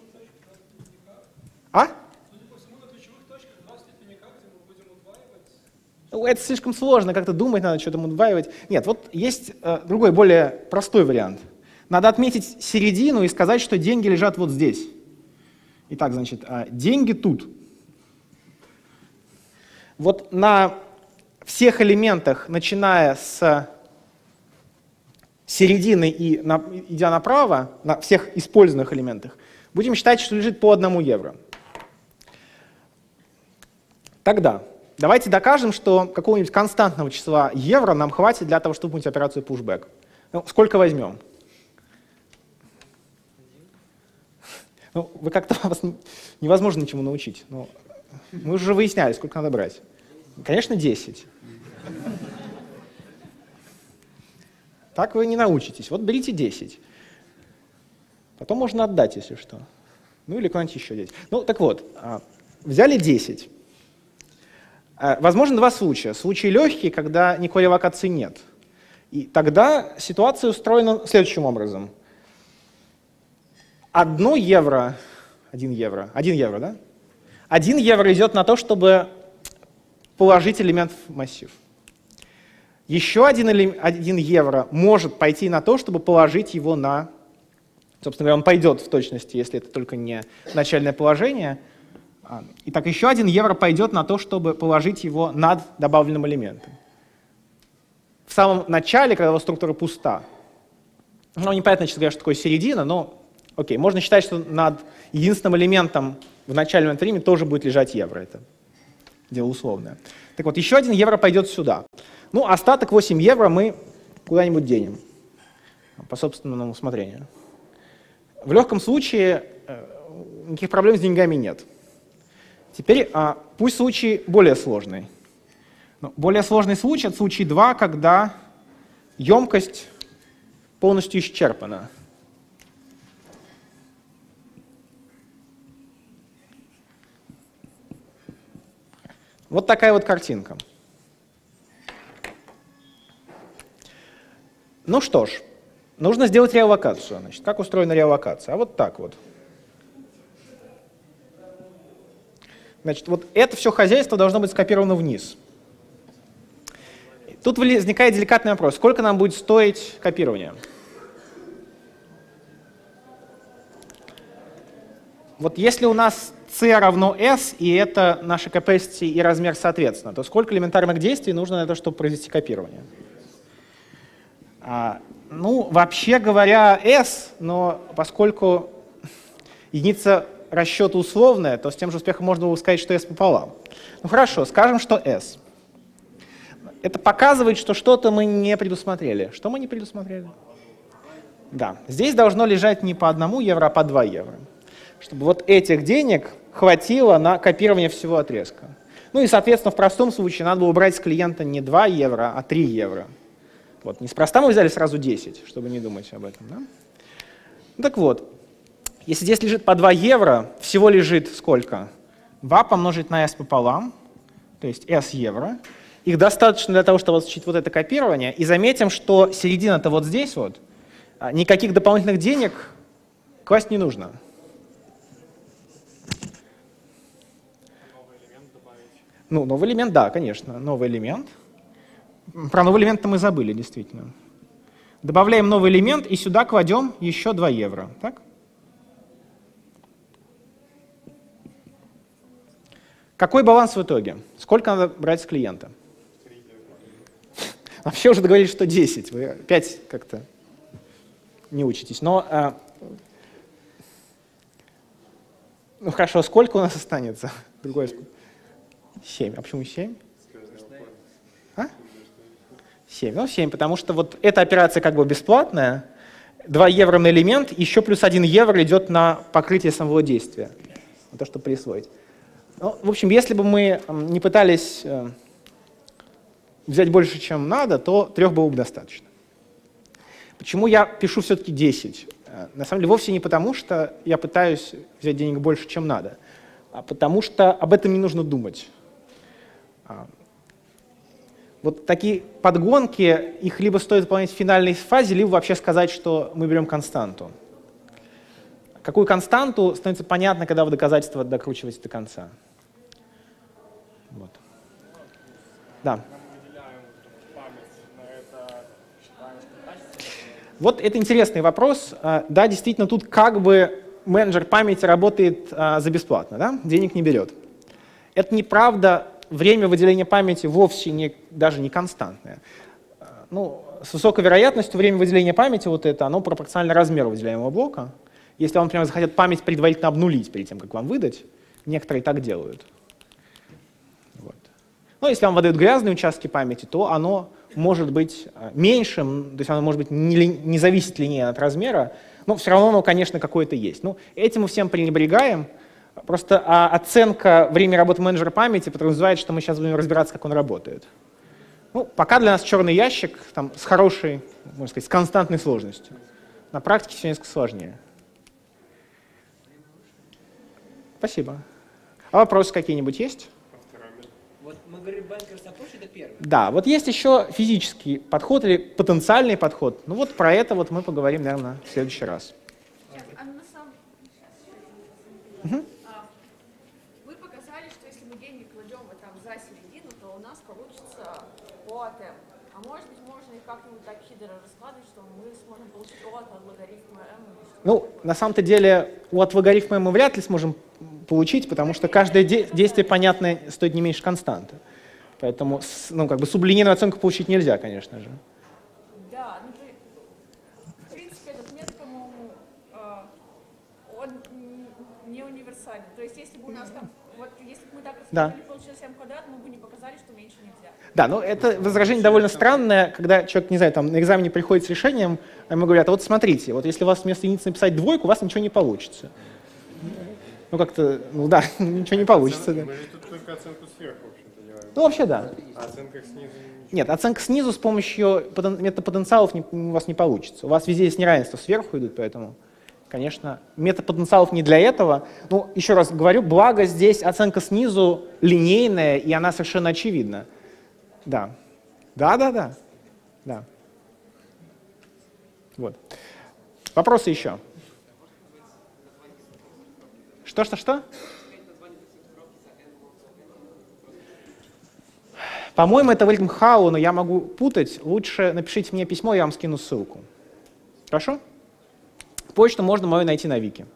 А? Ну, это слишком сложно, как-то думать надо, что-то удваивать. Нет, вот есть э, другой, более простой вариант. Надо отметить середину и сказать, что деньги лежат вот здесь. Итак, значит, э, деньги тут. Вот на всех элементах, начиная с середины и на, идя направо, на всех использованных элементах, будем считать, что лежит по одному евро. Тогда давайте докажем, что какого-нибудь константного числа евро нам хватит для того, чтобы выполнить операцию pushback. Ну, сколько возьмем? Ну, вы как-то вас невозможно ничему научить. Ну, мы уже выясняли, сколько надо брать. Конечно, десять. Так вы не научитесь. Вот берите десять. Потом можно отдать, если что. Ну или куда-нибудь еще десять. Ну, так вот, взяли десять. Возможно, два случая. Случай легкий, когда никакой релокации нет. И тогда ситуация устроена следующим образом. Одно евро, один евро, один евро, да? Один евро идет на то, чтобы положить элемент в массив. Еще один, один евро может пойти на то, чтобы положить его на... Собственно говоря, он пойдет в точности, если это только не начальное положение. Итак, еще один евро пойдет на то, чтобы положить его над добавленным элементом. В самом начале, когда у вас структура пуста, ну, непонятно, честно говоря, что такое середина, но окей, можно считать, что над единственным элементом в начальном времени тоже будет лежать евро. Это дело условное. Так вот, еще один евро пойдет сюда. Ну, остаток восемь евро мы куда-нибудь денем по собственному усмотрению. В легком случае э, никаких проблем с деньгами нет. Теперь а, пусть случай более сложный. Но более сложный случай — это случай два, когда емкость полностью исчерпана. Вот такая вот картинка. Ну что ж, нужно сделать реалокацию. Значит, как устроена реалокация? А вот так вот. Значит, вот это все хозяйство должно быть скопировано вниз. Тут возникает деликатный вопрос. Сколько нам будет стоить копирование? Вот если у нас c равно s, и это наши capacity и размер соответственно, то сколько элементарных действий нужно на то, чтобы произвести копирование? А, ну, вообще говоря, s, но поскольку единица расчета условная, то с тем же успехом можно было сказать, что s пополам. Ну хорошо, скажем, что s. Это показывает, что что-то мы не предусмотрели. Что мы не предусмотрели? Да, здесь должно лежать не по одному евро, а по два евро. Чтобы вот этих денег хватило на копирование всего отрезка. Ну и, соответственно, в простом случае надо было брать с клиента не два евро, а три евро. Вот, неспроста мы взяли сразу десять, чтобы не думать об этом. Да? Ну, так вот, если здесь лежит по два евро, всего лежит сколько? два помножить на s пополам, то есть s евро. Их достаточно для того, чтобы осуществить вот это копирование. И заметим, что середина-то вот здесь вот. Никаких дополнительных денег класть не нужно. Ну, новый элемент, да, конечно, новый элемент. Про новый элемент-то мы забыли, действительно. Добавляем новый элемент и сюда кладем еще два евро. Так? Какой баланс в итоге? Сколько надо брать с клиента? Вообще уже договорились, что десять. Вы опять как-то не учитесь. Но, а, ну хорошо, сколько у нас останется? Другое. семь. А почему семь? А? семь. Ну, семь, потому что вот эта операция как бы бесплатная. два евро на элемент, еще плюс один евро идет на покрытие самого действия. На то, чтобы присвоить. Ну, в общем, если бы мы не пытались э, взять больше, чем надо, то трех было бы достаточно. Почему я пишу все-таки десять? Э, на самом деле вовсе не потому, что я пытаюсь взять денег больше, чем надо, а потому что об этом не нужно думать. А, вот такие подгонки, их либо стоит выполнять в финальной фазе, либо вообще сказать, что мы берем константу. Какую константу, становится понятно, когда вы доказательство докручиваете до конца. Вот. Да. Вот это интересный вопрос. Да, действительно, тут как бы менеджер памяти работает за бесплатно, да? Денег не берет. Это неправда. Время выделения памяти вовсе не, даже не константное. Ну, с высокой вероятностью время выделения памяти, вот это, оно пропорционально размеру выделяемого блока. Если вам, например, захотят память предварительно обнулить перед тем, как вам выдать, некоторые так делают. Вот. Но если вам выдают грязные участки памяти, то оно может быть меньшим, то есть оно может быть не, не зависит линейно от размера, но все равно оно, конечно, какое-то есть. Ну, этим мы всем пренебрегаем. Просто а, оценка времени работы менеджера памяти подразумевает, что мы сейчас будем разбираться, как он работает. Ну, пока для нас черный ящик там, с хорошей, можно сказать, с константной сложностью. На практике все несколько сложнее. Спасибо. А вопросы какие-нибудь есть? Вот мы говорим bankers approach, это первый. Да, вот есть еще физический подход или потенциальный подход. Ну вот про это вот мы поговорим, наверное, в следующий раз. А на самом... Угу. а, вы показали, что если мы деньги кладем вот там за середину, то у нас получится ОАТ. А может быть, можно их как-нибудь так хитро раскладывать, что мы сможем получить ОАТ от логарифма m? Ну, на самом-то деле, от логарифма мы вряд ли сможем получить, потому что каждое де действие, понятно, стоит не меньше константы. Поэтому, ну, как бы сублинейную оценку получить нельзя, конечно же. Да, ну, в принципе, этот метод, по-моему, он не универсален. То есть если бы у нас там, вот если бы мы так Да. рассмотрели, получилось m квадрат, мы бы не показали, что меньше нельзя. Да, ну это возражение довольно странное, когда человек, не знаю, там на экзамене приходит с решением, а ему говорят, а вот смотрите, вот если у вас вместо единицы написать двойку, у вас ничего не получится. Ну как-то, ну да, ничего не получится. Да. Мы же тут только оценку сверху, в общем-то, делаем. Ну вообще да. А оценка снизу ничего. Нет, оценка снизу с помощью потен- метода потенциалов не- у вас не получится. У вас везде есть неравенства сверху идут, поэтому, конечно, метод потенциалов не для этого. Ну, еще раз говорю, благо здесь оценка снизу линейная, и она совершенно очевидна. Да. Да, да, да. Да. Вот. Вопросы еще? Что, что, что? По-моему, это Вильгельм Хау, но я могу путать. Лучше напишите мне письмо, я вам скину ссылку. Хорошо? Почту можно мою найти на Вики.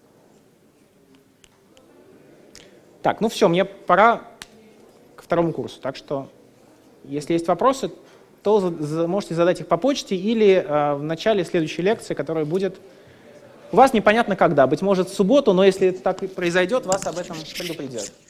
Так, ну все, мне пора ко второму курсу. Так что, если есть вопросы, то за- за- можете задать их по почте или э, в начале следующей лекции, которая будет у вас непонятно когда. Быть может, в субботу, но если это так и произойдет, вас об этом предупредят.